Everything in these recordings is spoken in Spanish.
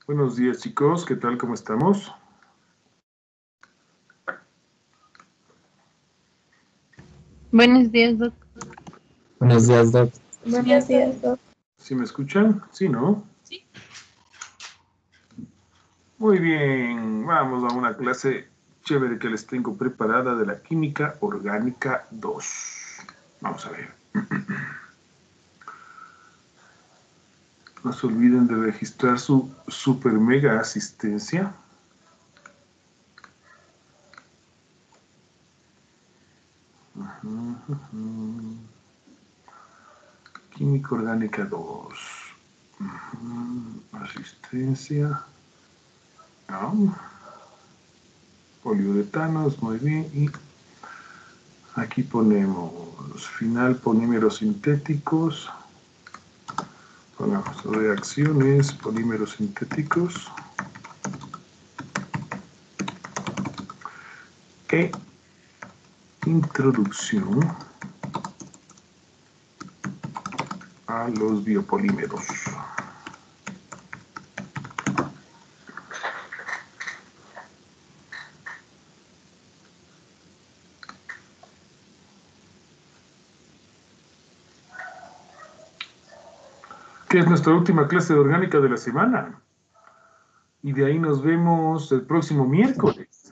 Buenos días, chicos. ¿Qué tal? ¿Cómo estamos? Buenos días, Doc. Buenos días, Doc. Buenos días, Doc. ¿Sí me escuchan? ¿Sí, no? Sí. Muy bien. Vamos a una clase chévere que les tengo preparada de la química orgánica 2. Vamos a ver. No se olviden de registrar su super mega asistencia. Química orgánica 2. Asistencia. No. Poliuretanos, muy bien. Y aquí ponemos final polímeros sintéticos. Pongamos reacciones, polímeros sintéticos. E introducción a los biopolímeros. Que es nuestra última clase de orgánica de la semana. Y de ahí nos vemos el próximo miércoles.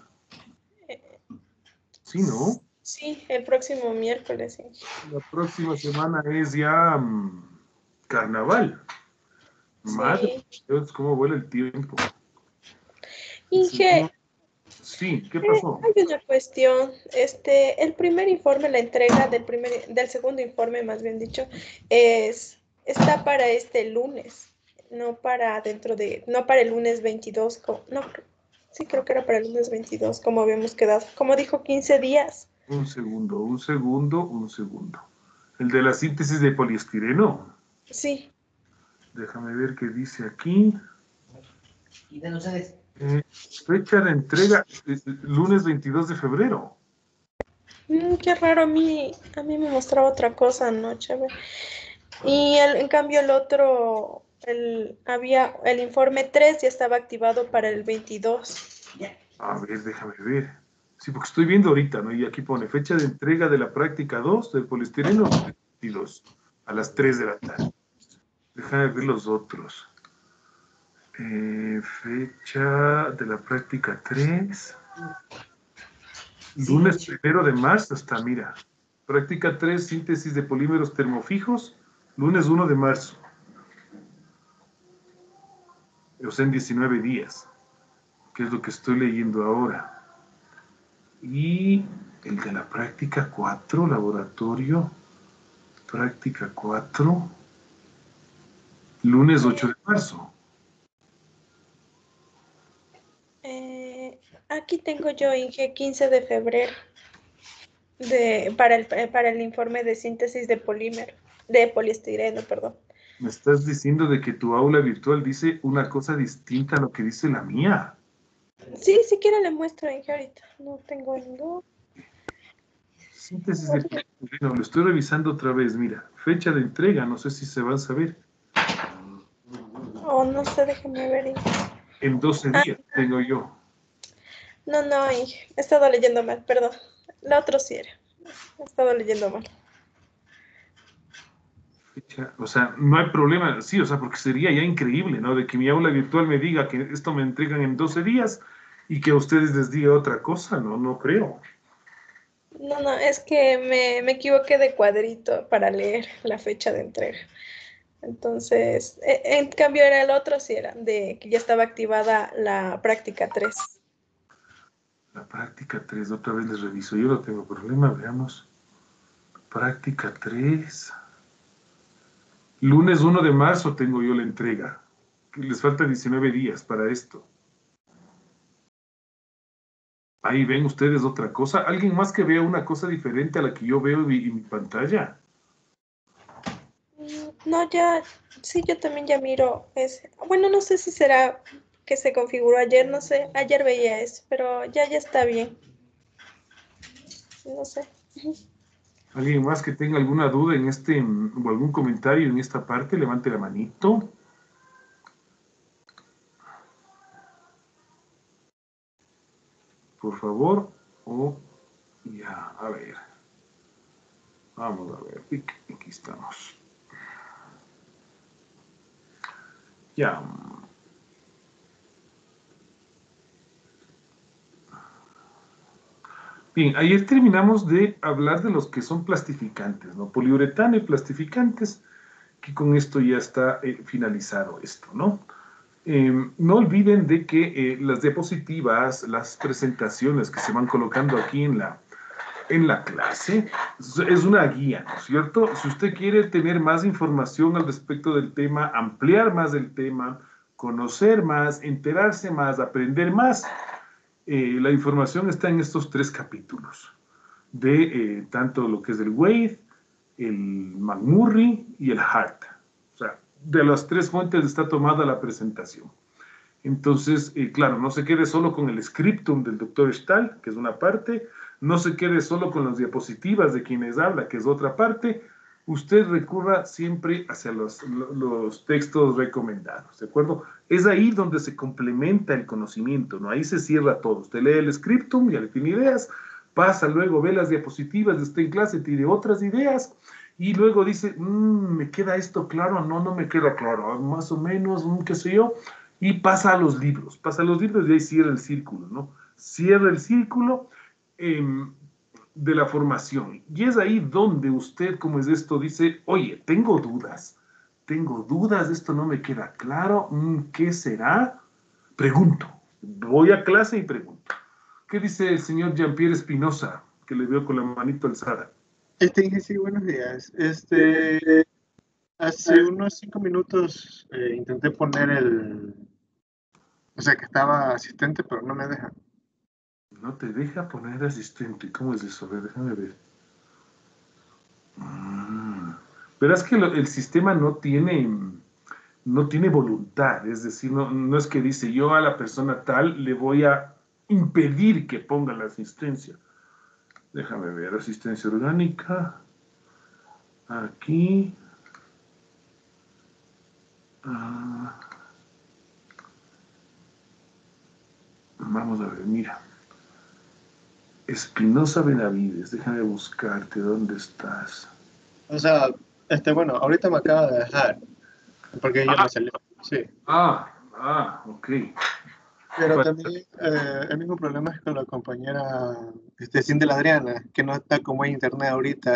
¿Sí, no? Sí, el próximo miércoles. Sí. La próxima semana es ya carnaval. Madre Sí. Dios, cómo vuela el tiempo. Inge, Sí, ¿qué pasó? hay una cuestión. El primer informe, la entrega del segundo informe, más bien dicho, está para este lunes, no para el lunes 22, sí creo que era para el lunes 22, como habíamos quedado. Como dijo, 15 días. Un segundo. El de la síntesis de poliestireno. Sí. Déjame ver qué dice aquí. ¿Y de ustedes? Fecha de entrega, lunes 22 de febrero. Qué raro, a mí me mostraba otra cosa anoche. A ver. Y en cambio el otro, el informe 3 ya estaba activado para el 22. A ver, déjame ver. Sí, porque estoy viendo ahorita, ¿no? Y aquí pone fecha de entrega de la práctica 2 del poliestireno 22 a las 3 de la tarde. Déjame ver los otros. Fecha de la práctica 3. Lunes 1 de marzo hasta, mira. Práctica 3, síntesis de polímeros termofijos, lunes 1 de marzo. O sea, en 19 días, que es lo que estoy leyendo ahora. Y el de la práctica 4, laboratorio, práctica 4, lunes 8 de marzo. Aquí tengo yo, Inge, 15 de febrero, para el informe de síntesis de poliestireno, perdón. Me estás diciendo de que tu aula virtual dice una cosa distinta a lo que dice la mía. Sí, si quiere le muestro, Inge, ahorita. No tengo ningún. Síntesis de poliestireno, lo estoy revisando otra vez, mira. Fecha de entrega, no sé si se va a saber. Oh, no sé, déjeme ver, Inge. En 12 días tengo yo. No, Inge, he estado leyendo mal, perdón. La otra sí era. He estado leyendo mal. O sea, no hay problema, sí, o sea, porque sería ya increíble, ¿no? De que mi aula virtual me diga que esto me entregan en 12 días y que a ustedes les diga otra cosa, ¿no? No creo. No, es que me equivoqué de cuadrito para leer la fecha de entrega. Entonces, en cambio era el otro, sí era, de que ya estaba activada la práctica 3. La práctica 3, otra vez les reviso, yo no tengo problema, veamos. Práctica 3. Lunes 1 de marzo tengo yo la entrega. Les falta 19 días para esto. Ahí ven ustedes otra cosa. ¿Alguien más que vea una cosa diferente a la que yo veo en mi pantalla? No, sí, yo también ya miro ese. Bueno, no sé si será que se configuró ayer, no sé, ayer veía eso, pero ya está bien. No sé. ¿Alguien más que tenga alguna duda en o algún comentario en esta parte? Levante la manito. por favor. O ya, a ver. Vamos a ver. Aquí estamos. Ya. Bien, ayer terminamos de hablar de los que son plastificantes, ¿no? Poliuretano y plastificantes, que con esto ya está finalizado esto, ¿no? No olviden de que las diapositivas, las presentaciones que se van colocando aquí en la clase, es una guía, ¿no es cierto? Si usted quiere tener más información al respecto del tema, ampliar más el tema, conocer más, enterarse más, aprender más, la información está en estos 3 capítulos, de tanto lo que es el Wade, el McMurray y el Hart. O sea, de las 3 fuentes está tomada la presentación. Entonces, claro, no se quede solo con el scriptum del doctor Stahl, que es una parte, no se quede solo con las diapositivas de quienes habla, que es otra parte. Usted recurra siempre hacia los textos recomendados, ¿de acuerdo? Es ahí donde se complementa el conocimiento, ¿no? Ahí se cierra todo. Usted lee el scriptum, ya le tiene ideas, pasa luego, ve las diapositivas, está en clase, tiene otras ideas, y luego dice, ¿me queda esto claro? No me queda claro, más o menos, qué sé yo, y pasa a los libros y ahí cierra el círculo, ¿no? Cierra el círculo de la formación. Y es ahí donde usted, como es esto, dice, oye, tengo dudas, esto no me queda claro, ¿qué será? Pregunto, voy a clase y pregunto. ¿Qué dice el señor Jean-Pierre Espinosa, que le veo con la manito alzada? Sí, buenos días. Hace unos 5 minutos intenté poner o sea, que estaba asistente, pero no me deja. No te deja poner asistente. ¿Cómo es eso? A ver, déjame ver. Verás que el sistema no tiene voluntad. Es decir, no es que dice yo a la persona tal le voy a impedir que ponga la asistencia. Déjame ver, asistencia orgánica. Aquí. Vamos a ver, mira. Espinosa Benavides, déjame buscarte, ¿dónde estás? O sea, bueno, ahorita me acaba de dejar, porque ya me salió, sí. Ok. Pero Bueno, también el mismo problema es con la compañera Cindy la Adriana, que no está como en internet ahorita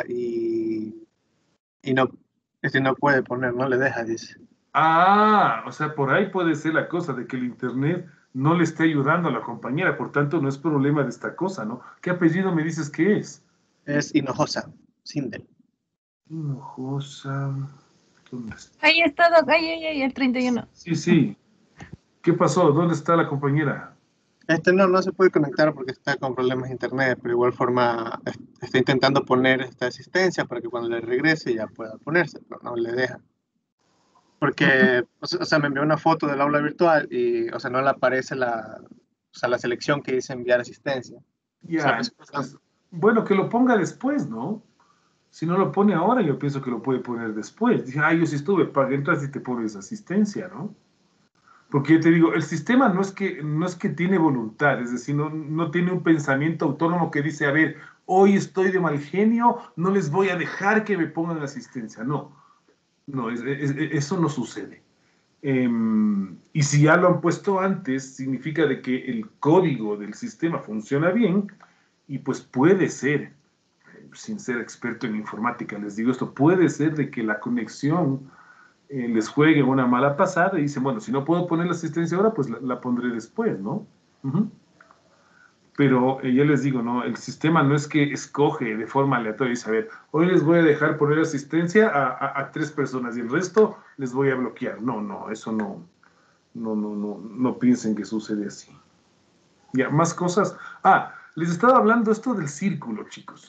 y no, no puede poner, no le deja, dice. o sea, por ahí puede ser la cosa de que el internet no le esté ayudando a la compañera, por tanto no es problema de esta cosa, ¿no? ¿Qué apellido me dices que es? Es Hinojosa, Sindel. Hinojosa, ¿dónde está? Ahí está, Doc. Ahí, el 31. Sí. ¿Qué pasó? ¿Dónde está la compañera? No se puede conectar porque está con problemas de internet, pero de igual forma está intentando poner esta asistencia para que cuando le regrese ya pueda ponerse, pero no le deja. Porque, o sea, me envió una foto del aula virtual y, o sea, no le aparece la selección que dice enviar asistencia. O sea, Ya, entonces, bueno, que lo ponga después, ¿no? Si no lo pone ahora, yo pienso que lo puede poner después. Dije, yo sí estuve, para que entras y te pones asistencia, ¿no? Porque yo te digo, el sistema no es que tiene voluntad, es decir, no tiene un pensamiento autónomo que dice, a ver, hoy estoy de mal genio, no les voy a dejar que me pongan asistencia. No, eso no sucede. Y si ya lo han puesto antes, significa de que el código del sistema funciona bien y pues puede ser, sin ser experto en informática, les digo esto, puede ser de que la conexión les juegue una mala pasada y dicen, bueno, si no puedo poner la asistencia ahora, pues la pondré después, ¿no? Pero ya les digo, ¿no? El sistema no es que escoge de forma aleatoria y dice, a ver, hoy les voy a dejar poner asistencia a 3 personas y el resto les voy a bloquear. No, eso no piensen que sucede así. Ya, más cosas. Les estaba hablando esto del círculo, chicos.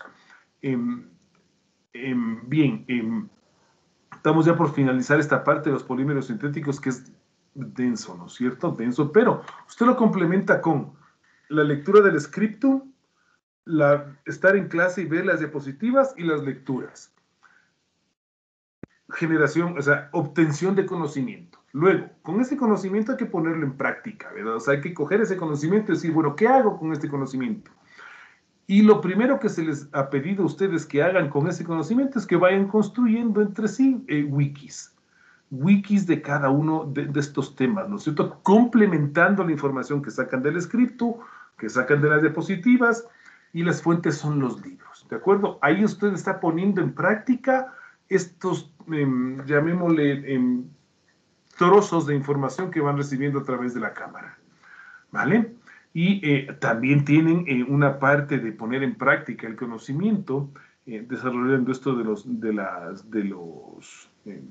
Bien, estamos ya por finalizar esta parte de los polímeros sintéticos que es denso, ¿no es cierto? Denso, pero usted lo complementa con la lectura del scriptum, estar en clase y ver las diapositivas y las lecturas. Generación, o sea, obtención de conocimiento. Luego, con ese conocimiento hay que ponerlo en práctica, ¿verdad? O sea, hay que coger ese conocimiento y decir, bueno, ¿qué hago con este conocimiento? Y lo primero que se les ha pedido a ustedes que hagan con ese conocimiento es que vayan construyendo entre sí wikis. Wikis de cada uno de estos temas, ¿no es cierto? Complementando la información que sacan del scripto, que sacan de las diapositivas, y las fuentes son los libros, ¿de acuerdo? Ahí usted está poniendo en práctica estos, llamémosle, trozos de información que van recibiendo a través de la cámara, ¿vale? Y también tienen una parte de poner en práctica el conocimiento, desarrollando esto de los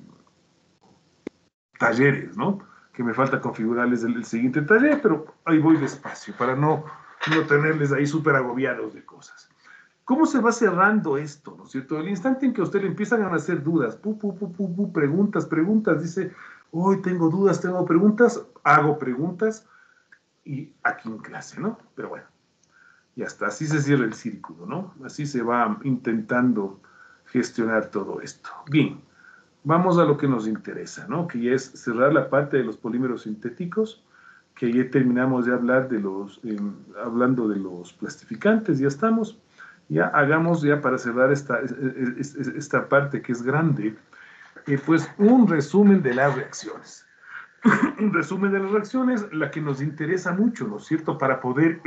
talleres, ¿no? Que me falta configurarles el siguiente taller, pero ahí voy despacio para no tenerles ahí súper agobiados de cosas. ¿Cómo se va cerrando esto, no es cierto? El instante en que a usted le empiezan a hacer dudas, preguntas, dice, hoy tengo dudas, tengo preguntas, hago preguntas, y aquí en clase, ¿no? Pero bueno, ya está, así se cierra el círculo, ¿no? Así se va intentando gestionar todo esto. Bien, vamos a lo que nos interesa, ¿no? Que ya es cerrar la parte de los polímeros sintéticos, que ya terminamos de hablar de hablando de los plastificantes, ya estamos. Ya hagamos ya para cerrar esta parte que es grande, pues un resumen de las reacciones. Un resumen de las reacciones, la que nos interesa mucho, ¿no es cierto? Para poder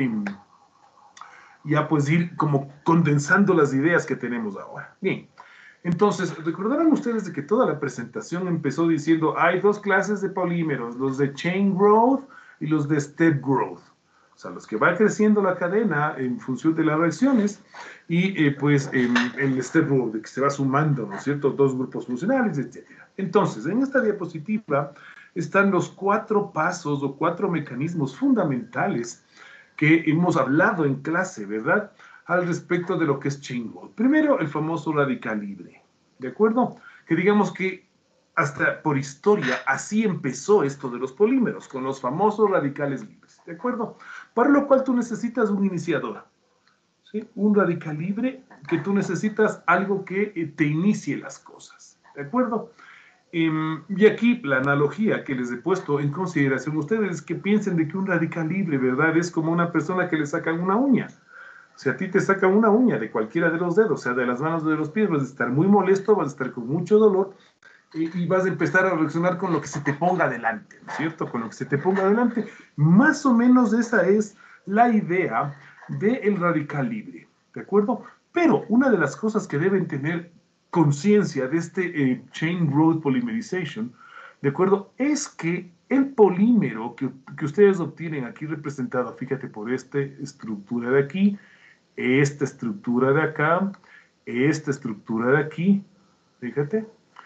ya pues ir como condensando las ideas que tenemos ahora. Bien, entonces, recordarán ustedes de que toda la presentación empezó diciendo, hay dos clases de polímeros, los de chain growth y los de step growth. O sea, los que va creciendo la cadena en función de las reacciones y pues el step growth, de que se va sumando, ¿no es cierto? Dos grupos funcionales, etc. Entonces, en esta diapositiva están los 4 pasos o 4 mecanismos fundamentales que hemos hablado en clase, ¿verdad? Al respecto de lo que es chain growth. Primero, el famoso radical libre, ¿de acuerdo? Que digamos que hasta por historia así empezó esto de los polímeros, con los famosos radicales libres, ¿de acuerdo? Para lo cual tú necesitas un iniciador, ¿sí? Un radical libre que tú necesitas algo que te inicie las cosas, ¿de acuerdo? Y aquí la analogía que les he puesto en consideración ustedes es que piensen de que un radical libre, ¿verdad? Es como una persona que le sacan una uña. Si a ti te sacan una uña de cualquiera de los dedos, sea de las manos o de los pies, vas a estar muy molesto, vas a estar con mucho dolor y vas a empezar a reaccionar con lo que se te ponga adelante, ¿no es cierto? Con lo que se te ponga adelante. Más o menos esa es la idea del radical libre, ¿de acuerdo? Pero una de las cosas que deben tener conciencia de este chain growth polymerization, ¿de acuerdo? Es que el polímero que ustedes obtienen aquí representado, fíjate, por esta estructura de aquí, esta estructura de acá, esta estructura de aquí, fíjate,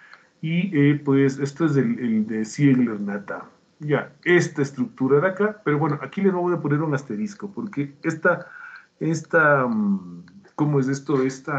y pues esto es el de Ziegler-Natta. Ya, esta estructura de acá, pero bueno, aquí le voy a poner un asterisco, porque ¿cómo es esto?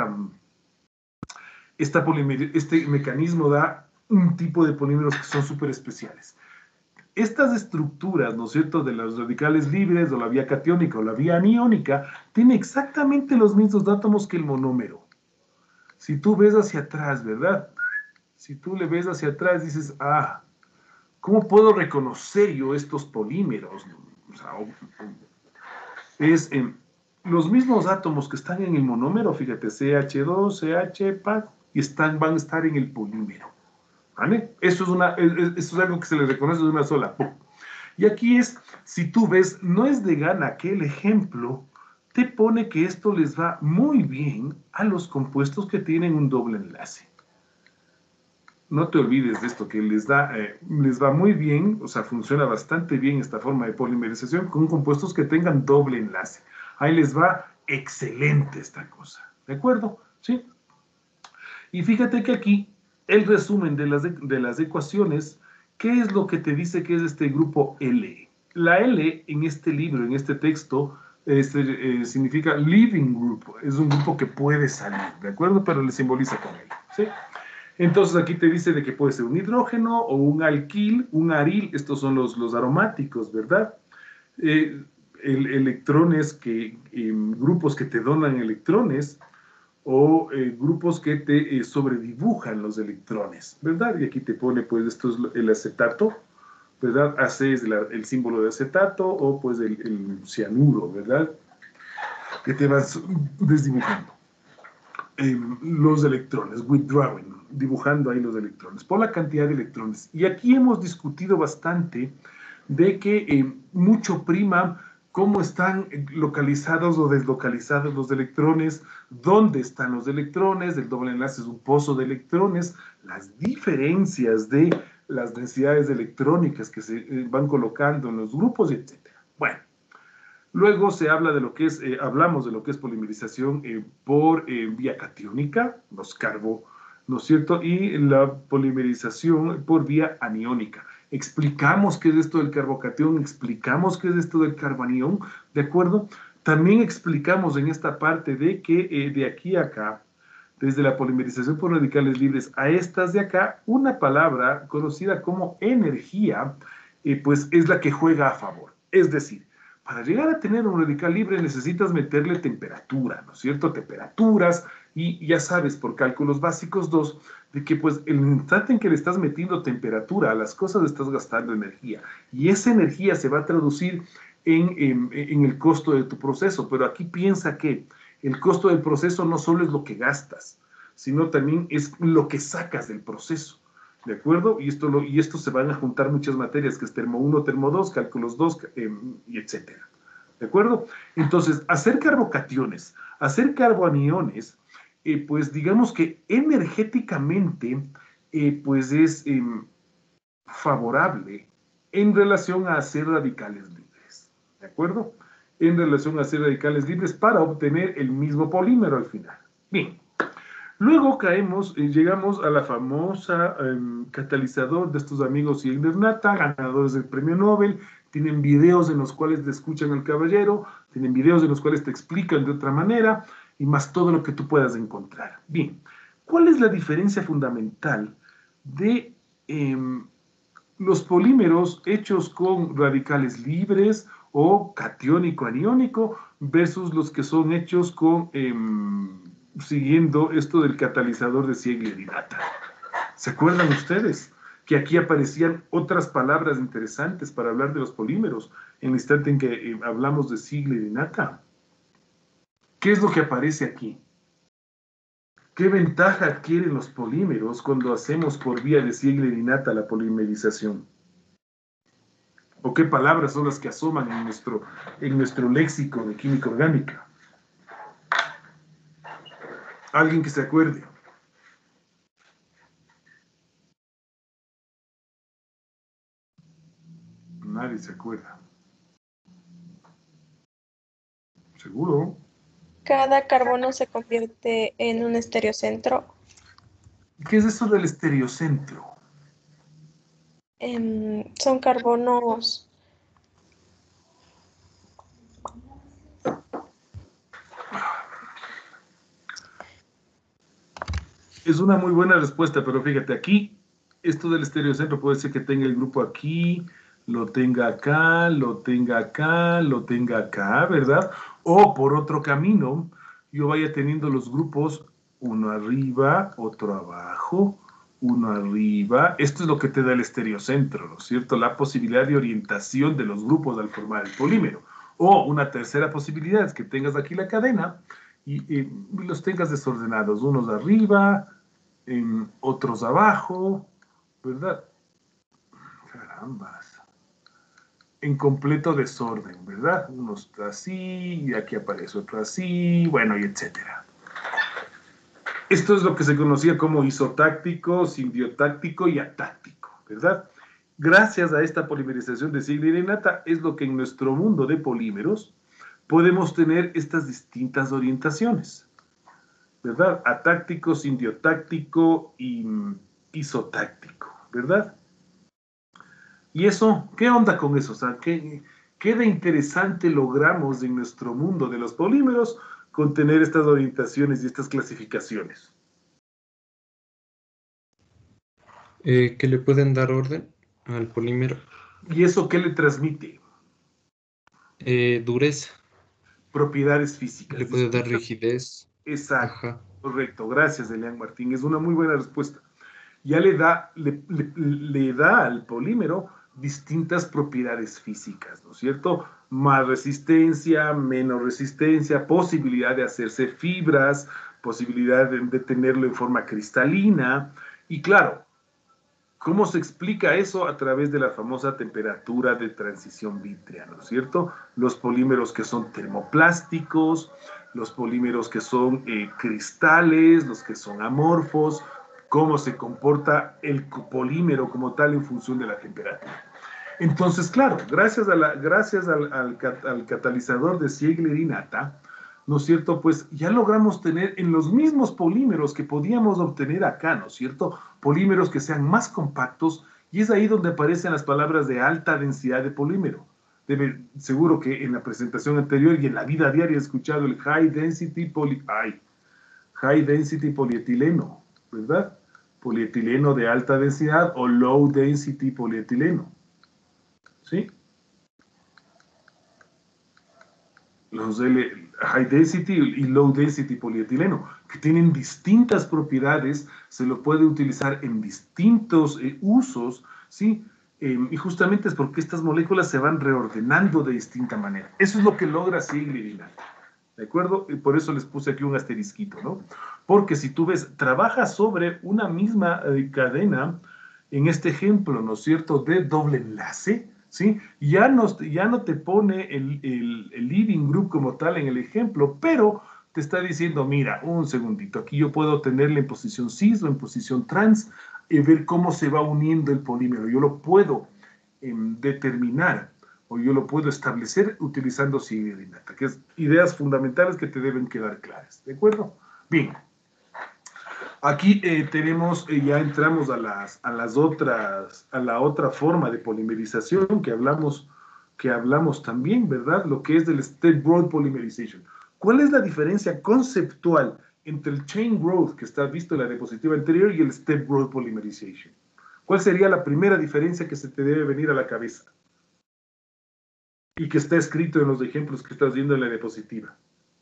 Este mecanismo da un tipo de polímeros que son súper especiales. Estas estructuras, ¿no es cierto?, de los radicales libres, o la vía catiónica o la vía aniónica, tiene exactamente los mismos átomos que el monómero. Si tú ves hacia atrás, ¿verdad? Si tú le ves hacia atrás, dices, ah, ¿cómo puedo reconocer yo estos polímeros? O sea, es los mismos átomos que están en el monómero, fíjate, CH2, CH, y van a estar en el polímero. ¿Vale? Eso es algo que se le reconoce de una sola. Y aquí es, si tú ves, no es de gana que el ejemplo te pone que esto les va muy bien a los compuestos que tienen un doble enlace. No te olvides de esto, que les va muy bien, o sea, funciona bastante bien esta forma de polimerización con compuestos que tengan doble enlace. Ahí les va excelente esta cosa, ¿de acuerdo? ¿Sí? Y fíjate que aquí el resumen de las ecuaciones, ¿qué es lo que te dice que es este grupo L? La L en este libro, en este texto, significa living group, es un grupo que puede salir, ¿de acuerdo? Pero le simboliza con L, ¿sí? Entonces aquí te dice de que puede ser un hidrógeno o un alquil, un aril, estos son los aromáticos, ¿verdad? Electrones, grupos que te donan electrones, o grupos que te sobredibujan los electrones, ¿verdad? Y aquí te pone, pues, esto es el acetato, ¿verdad? AC es el símbolo de acetato o pues el cianuro, ¿verdad? Que te vas desdibujando. Los electrones, withdrawing, dibujando ahí los electrones, por la cantidad de electrones. Y aquí hemos discutido bastante de que mucho prima cómo están localizados o deslocalizados los electrones, dónde están los electrones, el doble enlace es un pozo de electrones, las diferencias de las densidades electrónicas que se van colocando en los grupos, etc. Bueno. Luego se habla de lo que es, hablamos de lo que es polimerización por vía catiónica, los carbo, ¿no es cierto? Y la polimerización por vía aniónica. Explicamos qué es esto del carbocatión, explicamos qué es esto del carbanión, ¿de acuerdo? También explicamos en esta parte de que de aquí a acá, desde la polimerización por radicales libres a estas de acá, una palabra conocida como energía, pues es la que juega a favor. Es decir, para llegar a tener un radical libre necesitas meterle temperatura, ¿no es cierto? Temperaturas, y ya sabes por cálculos básicos 2, de que pues el instante en que le estás metiendo temperatura a las cosas estás gastando energía, y esa energía se va a traducir en el costo de tu proceso, pero aquí piensa que el costo del proceso no solo es lo que gastas, sino también es lo que sacas del proceso. ¿De acuerdo? Y esto se van a juntar muchas materias, que es termo 1, termo 2, cálculos 2, y etcétera. ¿De acuerdo? Entonces, hacer carbocationes, hacer carboaniones, pues digamos que energéticamente, pues es favorable en relación a hacer radicales libres. ¿De acuerdo? En relación a hacer radicales libres para obtener el mismo polímero al final. Bien. Luego llegamos a la famosa catalizador de estos amigos y Nata, ganadores del premio Nobel. Tienen videos en los cuales te escuchan al caballero, tienen videos en los cuales te explican de otra manera, y más todo lo que tú puedas encontrar. Bien, ¿cuál es la diferencia fundamental de los polímeros hechos con radicales libres o catiónico-aniónico versus los que son hechos con siguiendo esto del catalizador de Ziegler y Natta? ¿Se acuerdan ustedes que aquí aparecían otras palabras interesantes para hablar de los polímeros en el instante en que hablamos de Ziegler y Natta? ¿Qué es lo que aparece aquí? ¿Qué ventaja adquieren los polímeros cuando hacemos por vía de Ziegler y Natta la polimerización? ¿O qué palabras son las que asoman en nuestro léxico de química orgánica? Alguien que se acuerde. Nadie se acuerda. ¿Seguro? Cada carbono se convierte en un estereocentro. ¿Qué es eso del estereocentro? Son carbonos. Es una muy buena respuesta, pero fíjate, aquí, esto del estereocentro puede ser que tenga el grupo aquí, lo tenga acá, lo tenga acá, lo tenga acá, ¿verdad? O por otro camino, yo vaya teniendo los grupos, uno arriba, otro abajo, uno arriba. Esto es lo que te da el estereocentro, ¿no es cierto? La posibilidad de orientación de los grupos al formar el polímero. O una tercera posibilidad es que tengas aquí la cadena y los tengas desordenados, unos arriba, otros abajo, ¿verdad? Carambas. En completo desorden, ¿verdad? Unos así, y aquí aparece otro así, bueno, y etcétera. Esto es lo que se conocía como isotáctico, simbiotáctico y atáctico, ¿verdad? Gracias a esta polimerización de Ziegler y Natta es lo que en nuestro mundo de polímeros podemos tener estas distintas orientaciones, ¿verdad? Atáctico, simbiotáctico y isotáctico, ¿verdad? Y eso, ¿qué onda con eso? O sea, ¿qué de interesante logramos en nuestro mundo de los polímeros con tener estas orientaciones y estas clasificaciones? Que le pueden dar orden al polímero. ¿Y eso qué le transmite? Dureza. Propiedades físicas. Le puede dar rigidez. Exacto. Ajá. Correcto. Gracias, Elian Martín. Es una muy buena respuesta. Ya le da al polímero distintas propiedades físicas, ¿no es cierto? Más resistencia, menos resistencia, posibilidad de hacerse fibras, posibilidad de tenerlo en forma cristalina, y claro, ¿cómo se explica eso? A través de la famosa temperatura de transición vítrea, ¿no es cierto? Los polímeros que son termoplásticos, los polímeros que son cristales, los que son amorfos, cómo se comporta el polímero como tal en función de la temperatura. Entonces, claro, gracias al catalizador de Ziegler y Natta, ¿no es cierto? Pues ya logramos tener en los mismos polímeros que podíamos obtener acá, ¿no es cierto? Polímeros que sean más compactos, y es ahí donde aparecen las palabras de alta densidad de polímero. Seguro que en la presentación anterior y en la vida diaria he escuchado el high density polietileno, ¿verdad? Polietileno de alta densidad o low density polietileno. ¿Sí? Los high density y low density polietileno, que tienen distintas propiedades, se lo puede utilizar en distintos usos, ¿sí? Y justamente es porque estas moléculas se van reordenando de distinta manera. Eso es lo que logra Ziegler y Natta, ¿de acuerdo? Y por eso les puse aquí un asterisquito, ¿no? Porque si tú ves, trabaja sobre una misma cadena, en este ejemplo, ¿no es cierto?, de doble enlace, ¿sí? Ya no te pone el leading group como tal en el ejemplo, pero te está diciendo, mira, un segundito, aquí yo puedo tenerle en posición cis o en posición trans y ver cómo se va uniendo el polímero. Yo lo puedo determinar o yo lo puedo establecer utilizando Ziegler y Natta, que es ideas fundamentales que te deben quedar claras, ¿de acuerdo? Bien. Aquí ya entramos a la otra forma de polimerización que hablamos también, ¿verdad? Lo que es del step growth polymerization. ¿Cuál es la diferencia conceptual entre el chain growth que está visto en la diapositiva anterior y el step growth polymerization? ¿Cuál sería la primera diferencia que se te debe venir a la cabeza? Y que está escrito en los ejemplos que estás viendo en la diapositiva.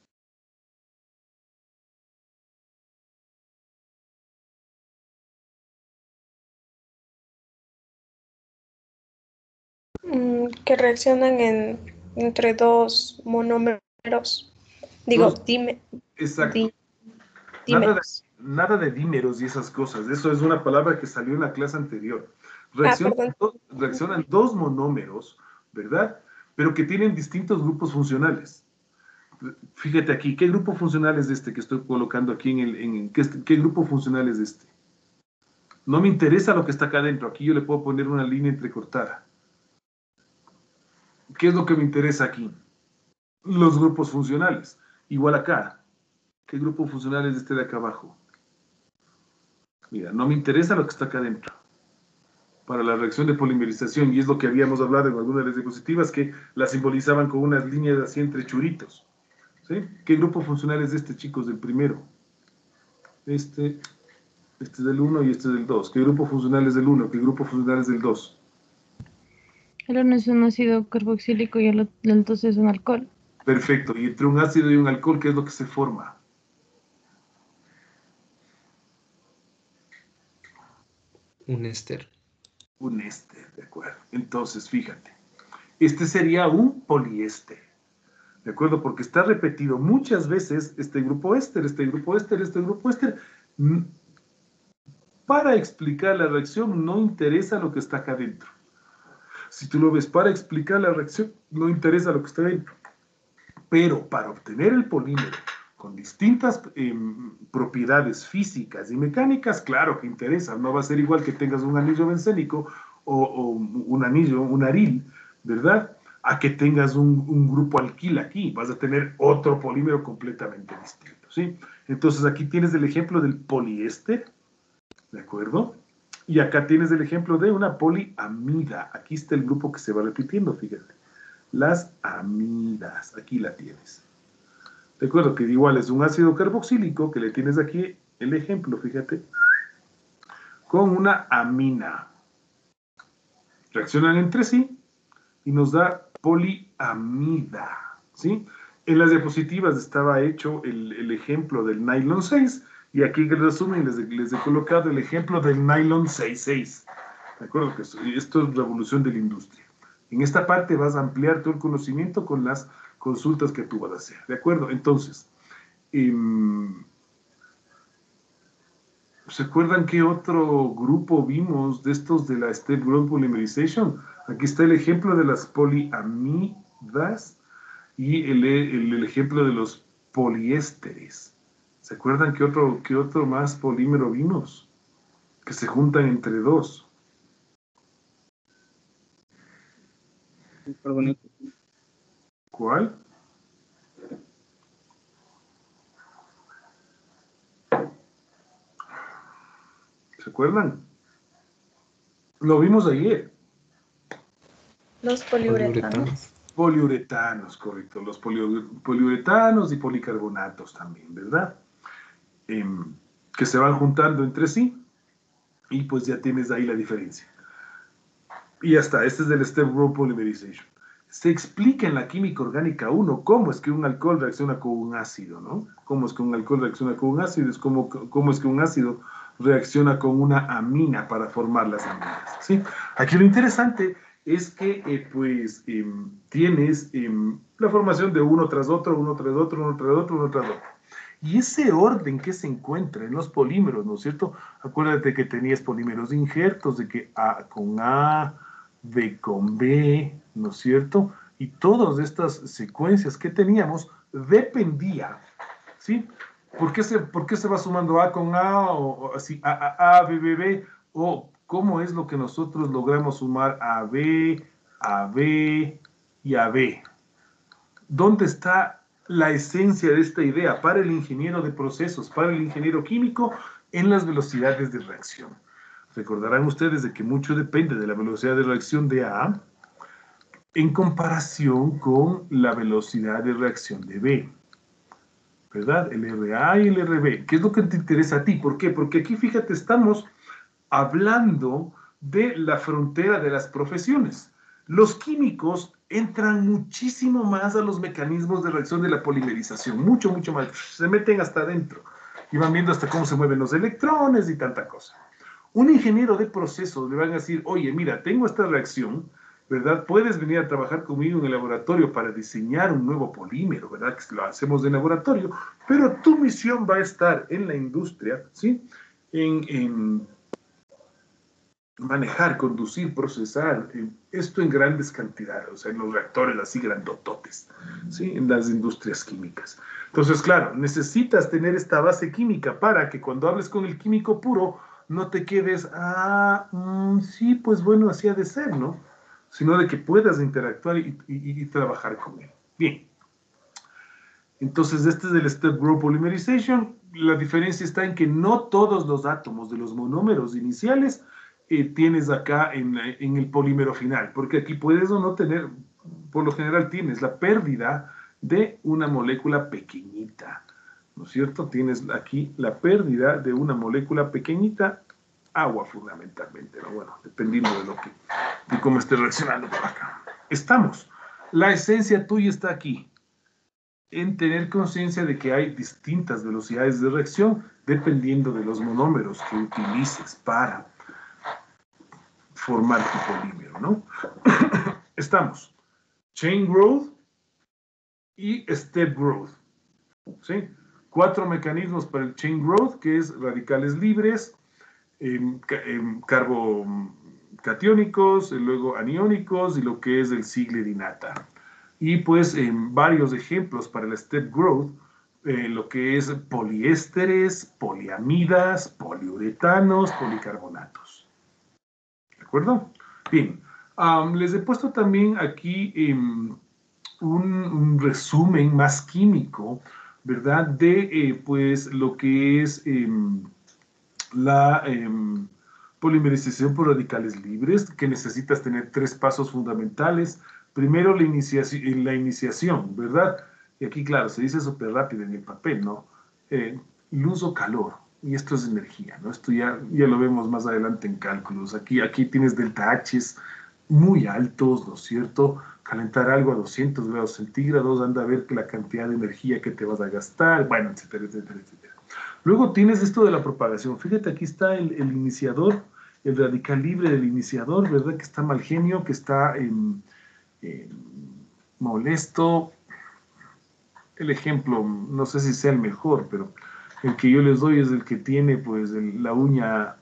Que reaccionan entre dos monómeros. Digo, Exacto. dímeros. Nada de dímeros y esas cosas. Eso es una palabra que salió en la clase anterior. Reaccionan dos monómeros, ¿verdad? Pero que tienen distintos grupos funcionales. Fíjate aquí, ¿qué grupo funcional es este que estoy colocando aquí ¿qué grupo funcional es este? No me interesa lo que está acá adentro. Aquí yo le puedo poner una línea entrecortada. ¿Qué es lo que me interesa aquí? Los grupos funcionales. Igual acá. ¿Qué grupo funcional es este de acá abajo? Mira, no me interesa lo que está acá adentro. Para la reacción de polimerización, y es lo que habíamos hablado en algunas de las diapositivas, que la simbolizaban con unas líneas así entre churitos. ¿Sí? ¿Qué grupo funcional es este, chicos, del primero? Este es del 1 y este es del 2. ¿Qué grupo funcional es del 1? ¿Qué grupo funcional es del 2? El uno es un ácido carboxílico y el dos es un alcohol. Perfecto. Y entre un ácido y un alcohol, ¿qué es lo que se forma? Un éster. Un éster, ¿de acuerdo? Entonces, fíjate. Este sería un poliéster. ¿De acuerdo? Porque está repetido muchas veces este grupo éster, este grupo éster, este grupo éster. Para explicar la reacción no interesa lo que está acá adentro. Si tú lo ves, para explicar la reacción no interesa lo que está adentro. Pero para obtener el polímero con distintas propiedades físicas y mecánicas, claro que interesa. No va a ser igual que tengas un anillo bencénico o un aril, ¿verdad? A que tengas un grupo alquil aquí. Vas a tener otro polímero completamente distinto, ¿sí? Entonces aquí tienes el ejemplo del poliéster, ¿de acuerdo? Y acá tienes el ejemplo de una poliamida. Aquí está el grupo que se va repitiendo, fíjate. Las amidas, aquí la tienes. De acuerdo, que igual es un ácido carboxílico, que le tienes aquí el ejemplo, fíjate, con una amina. Reaccionan entre sí y nos da poliamida, ¿sí? En las diapositivas estaba hecho el ejemplo del nylon 6, y aquí en el resumen les he colocado el ejemplo del nylon 6,6. ¿De acuerdo? Que esto es revolución de la industria. En esta parte vas a ampliar todo el conocimiento con las consultas que tú vas a hacer. ¿De acuerdo? Entonces, ¿se acuerdan qué otro grupo vimos de estos de la Step Growth Polymerization? Aquí está el ejemplo de las poliamidas y el ejemplo de los poliésteres. ¿Se acuerdan qué otro más polímero vimos? Que se juntan entre dos. Carbonato. ¿Cuál? ¿Se acuerdan? Lo vimos ayer. Los poliuretanos. Poliuretanos, correcto. Los poliuretanos y policarbonatos también, ¿verdad? Que se van juntando entre sí y pues ya tienes ahí la diferencia. Y ya está, este es del Step Growth Polymerization. Se explica en la química orgánica 1 cómo es que un alcohol reacciona con un ácido, ¿no? Cómo es que un alcohol reacciona con un ácido, es cómo es que un ácido reacciona con una amina para formar las aminas, ¿sí? Aquí lo interesante es que, tienes la formación de uno tras otro, uno tras otro, uno tras otro, uno tras otro. Y ese orden que se encuentra en los polímeros, ¿no es cierto? Acuérdate que tenías polímeros injertos, de que A con A, B con B, ¿no es cierto? Y todas estas secuencias que teníamos dependía, ¿sí? ¿Por qué se va sumando A con A o así A, B, B, B? O cómo es lo que nosotros logramos sumar a B y a B. ¿Dónde está la esencia de esta idea para el ingeniero de procesos, para el ingeniero químico en las velocidades de reacción? Recordarán ustedes de que mucho depende de la velocidad de reacción de A en comparación con la velocidad de reacción de B, ¿verdad? El RA y el RB. ¿Qué es lo que te interesa a ti? ¿Por qué? Porque aquí, fíjate, estamos hablando de la frontera de las profesiones. Los químicos entran muchísimo más a los mecanismos de reacción de la polimerización, mucho, mucho más. Se meten hasta adentro y van viendo hasta cómo se mueven los electrones y tanta cosa. Un ingeniero de procesos le van a decir, oye, mira, tengo esta reacción, ¿verdad? Puedes venir a trabajar conmigo en el laboratorio para diseñar un nuevo polímero, ¿verdad? Que lo hacemos en laboratorio, pero tu misión va a estar en la industria, ¿sí? En manejar, conducir, procesar, esto en grandes cantidades, o sea, en los reactores así grandototes, ¿sí? En las industrias químicas. Entonces, claro, necesitas tener esta base química para que cuando hables con el químico puro, no te quedes, sí, pues bueno, así ha de ser, ¿no? Sino de que puedas interactuar y trabajar con él. Bien. Entonces, este es el Step Growth Polymerization. La diferencia está en que no todos los átomos de los monómeros iniciales tienes acá en el polímero final, porque aquí puedes o no tener, por lo general tienes la pérdida de una molécula pequeñita, ¿no es cierto? Tienes aquí la pérdida de una molécula pequeñita, agua fundamentalmente, ¿no? Bueno, dependiendo de cómo esté reaccionando por acá. Estamos. La esencia tuya está aquí, en tener conciencia de que hay distintas velocidades de reacción dependiendo de los monómeros que utilices para formar tu polímero, ¿no? Estamos. Chain growth y step growth, ¿sí? 4 mecanismos para el chain growth, que es radicales libres, carbocatiónicos, luego aniónicos y lo que es el sigledinata. Y pues varios ejemplos para el step growth, lo que es poliésteres, poliamidas, poliuretanos, policarbonatos. ¿De acuerdo? Bien. Les he puesto también aquí un resumen más químico, ¿verdad? De pues lo que es la polimerización por radicales libres, que necesitas tener 3 pasos fundamentales. Primero, la iniciación, ¿verdad? Y aquí, claro, se dice súper rápido en el papel, ¿no? Luz o calor, y esto es energía, ¿no? Esto ya lo vemos más adelante en cálculos. Aquí tienes delta H's muy altos, ¿no es cierto? Calentar algo a 200 grados centígrados, anda a ver que la cantidad de energía que te vas a gastar, bueno, etcétera, etcétera, etcétera. Luego tienes esto de la propagación. Fíjate, aquí está el iniciador el radical libre del iniciador, ¿verdad? Que está mal genio, que está molesto. El ejemplo, no sé si sea el mejor, pero el que yo les doy es el que tiene pues la uña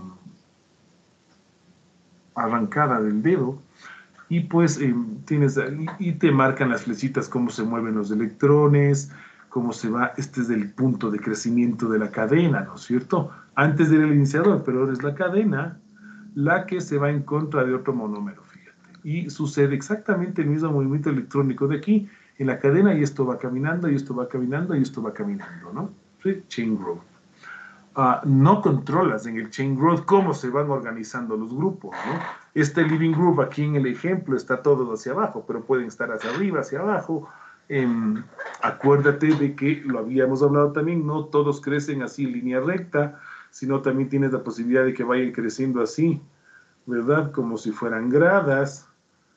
arrancada del dedo y pues y te marcan las flechitas cómo se mueven los electrones, cómo se va, este es el punto de crecimiento de la cadena, ¿no es cierto? Antes era el iniciador, pero ahora es la cadena la que se va en contra de otro monómero, fíjate. Y sucede exactamente el mismo movimiento electrónico de aquí en la cadena y esto va caminando, y esto va caminando, y esto va caminando, ¿no? ¿Sí? Chain growth. No controlas en el chain growth cómo se van organizando los grupos, ¿no? Este living group aquí en el ejemplo está todo hacia abajo, pero pueden estar hacia arriba, hacia abajo. Acuérdate de que lo habíamos hablado también, no todos crecen así en línea recta, sino también tienes la posibilidad de que vayan creciendo así, ¿verdad? Como si fueran gradas,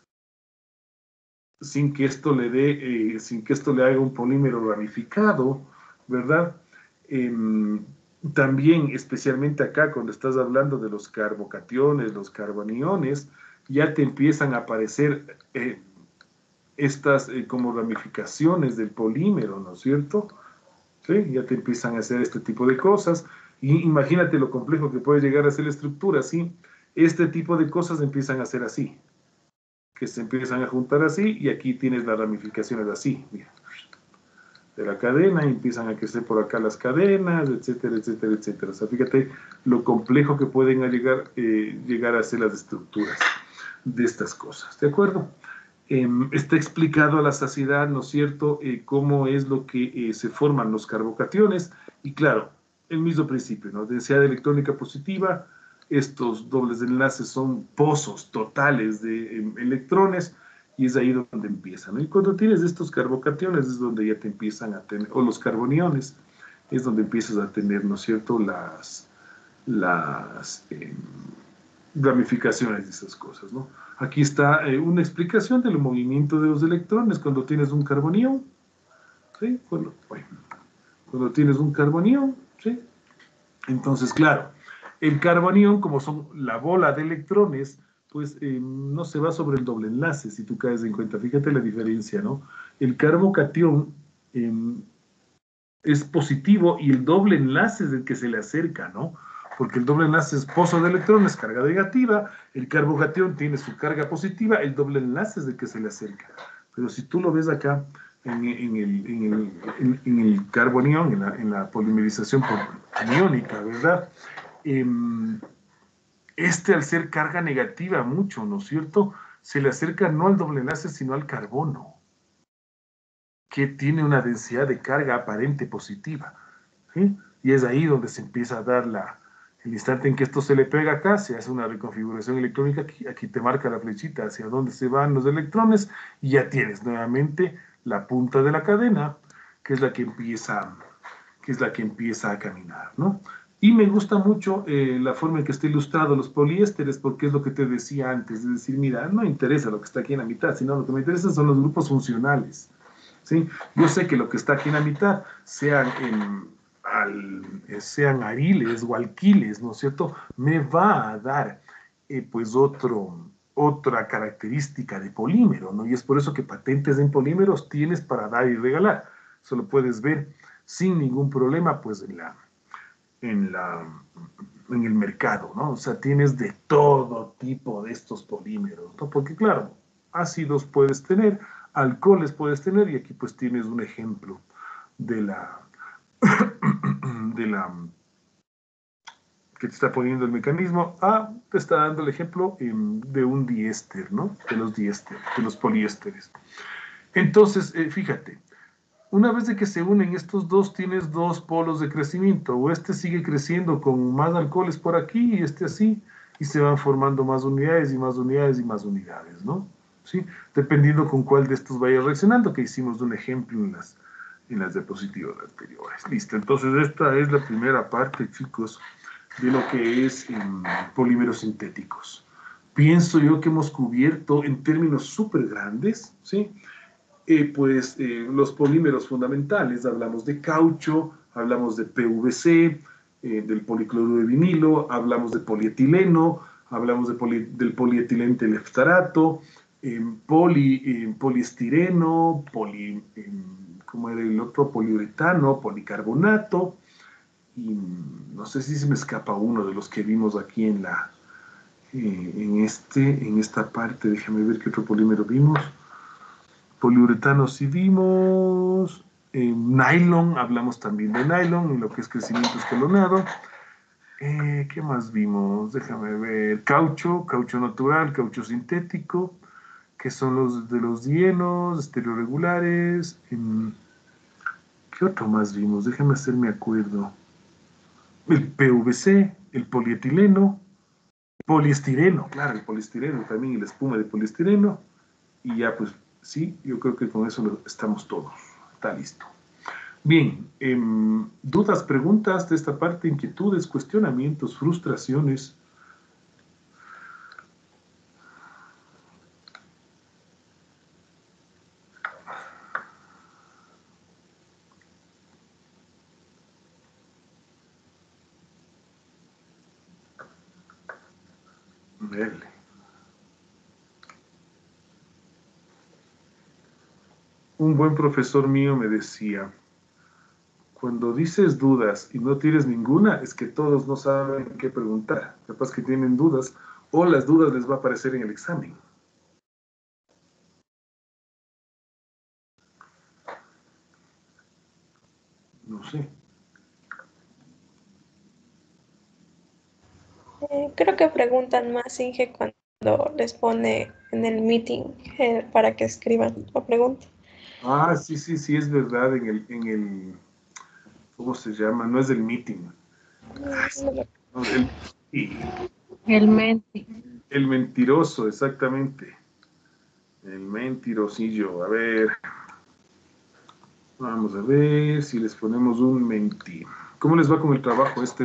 sin que esto le dé, sin que esto le haga un polímero ramificado, ¿verdad? También, especialmente acá, cuando estás hablando de los carbocationes, los carboniones, ya te empiezan a aparecer estas como ramificaciones del polímero, ¿no es cierto? ¿Sí? Ya te empiezan a hacer este tipo de cosas. Y imagínate lo complejo que puede llegar a ser la estructura, ¿sí? Este tipo de cosas empiezan a ser así, que se empiezan a juntar así, y aquí tienes las ramificaciones así, mira, de la cadena, y empiezan a crecer por acá las cadenas, etcétera, etcétera, etcétera. O sea, fíjate lo complejo que pueden llegar a ser las estructuras de estas cosas, ¿de acuerdo? Está explicado a la saciedad, ¿no es cierto?, cómo es lo que se forman los carbocationes, y claro, el mismo principio, ¿no? Densidad electrónica positiva, estos dobles enlaces son pozos totales de electrones, y es ahí donde empiezan, ¿no? Y cuando tienes estos carbocationes es donde ya te empiezan a tener, o los carboniones, es donde empiezas a tener, ¿no es cierto?, las ramificaciones de esas cosas, ¿no? Aquí está una explicación del movimiento de los electrones cuando tienes un carbonión, ¿sí? Cuando tienes un carbonión, ¿sí? Entonces, claro, el carbonión, como son la bola de electrones, pues no se va sobre el doble enlace, si tú caes en cuenta. Fíjate la diferencia, ¿no? El carbocatión es positivo y el doble enlace es el que se le acerca, ¿no? Porque el doble enlace es pozo de electrones, carga negativa, el carbocatión tiene su carga positiva, el doble enlace es el que se le acerca. Pero si tú lo ves acá en el carbonión, en la polimerización aniónica, ¿verdad? Al ser carga negativa mucho, ¿no es cierto? Se le acerca no al doble enlace, sino al carbono, que tiene una densidad de carga aparente positiva, ¿sí? Y es ahí donde se empieza a dar el instante en que esto se le pega acá, se hace una reconfiguración electrónica, aquí te marca la flechita hacia dónde se van los electrones, y ya tienes nuevamente la punta de la cadena, que es la que empieza a caminar, ¿no? Y me gusta mucho la forma en que está ilustrado los poliésteres, porque es lo que te decía antes, es decir, mira, no me interesa lo que está aquí en la mitad, sino lo que me interesa son los grupos funcionales, ¿sí? Yo sé que lo que está aquí en la mitad, sean ariles o alquiles, ¿no es cierto?, me va a dar, pues, otra característica de polímero, ¿no? Y es por eso que patentes en polímeros tienes para dar y regalar. Eso lo puedes ver sin ningún problema, pues, en el mercado, ¿no? O sea, tienes de todo tipo de estos polímeros, ¿no? Porque, claro, ácidos puedes tener, alcoholes puedes tener, y aquí pues tienes un ejemplo de que te está poniendo el mecanismo. Te está dando el ejemplo de un diéster, ¿no? De los poliésteres. Entonces, fíjate, una vez de que se unen estos dos, tienes dos polos de crecimiento, o este sigue creciendo con más alcoholes por aquí, y este así, y se van formando más unidades, y más unidades, y más unidades, ¿no? ¿Sí? Dependiendo con cuál de estos vaya reaccionando, que hicimos un ejemplo en las diapositivas anteriores. Listo, entonces esta es la primera parte, chicos, de lo que es polímeros sintéticos. Pienso yo que hemos cubierto en términos súper grandes, ¿sí? Los polímeros fundamentales, hablamos de caucho, hablamos de PVC, del policloruro de vinilo, hablamos de polietileno, hablamos del polietileno teleftarato, poliestireno, ¿cómo era el otro? Poliuretano, policarbonato, y no sé si se me escapa uno de los que vimos aquí en esta parte. Déjame ver qué otro polímero vimos. Poliuretano sí vimos. Nylon, hablamos también de nylon, en lo que es crecimiento escalonado. ¿Qué más vimos? Déjame ver. Caucho natural, caucho sintético, que son los de los dienos, estereoregulares. ¿Qué otro más vimos? Déjame hacerme acuerdo. El PVC, el polietileno, poliestireno, claro, el poliestireno también, y la espuma de poliestireno. Y ya, pues, sí, yo creo que con eso estamos todos. Está listo. Bien, dudas, preguntas de esta parte, inquietudes, cuestionamientos, frustraciones. Dale. Un buen profesor mío me decía, cuando dices dudas y no tienes ninguna, es que todos no saben qué preguntar. Capaz que tienen dudas, o las dudas les va a aparecer en el examen. No sé. Creo que preguntan más, Inge, cuando les pone en el meeting para que escriban o pregunten. Ah, sí, es verdad, ¿cómo se llama? No es el meeting. No, El Menti. el mentiroso, exactamente. El mentirosillo. A ver. Vamos a ver si les ponemos un menti. ¿Cómo les va con el trabajo este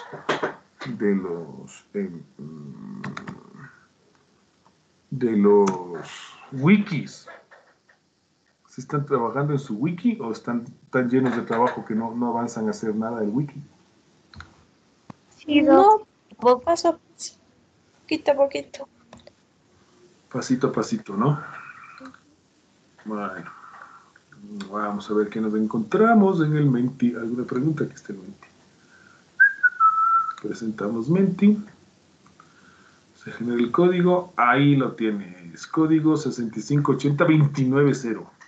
de los wikis? ¿Se están trabajando en su wiki o están tan llenos de trabajo que no avanzan a hacer nada del wiki? Sí, No, paso a paso, poquito a poquito. Pasito a pasito, ¿no? Bueno, vamos a ver qué nos encontramos en el menti. ¿Alguna pregunta? Aquí está el menti. Presentamos menti. Se genera el código. Ahí lo tienes. Código 6580290.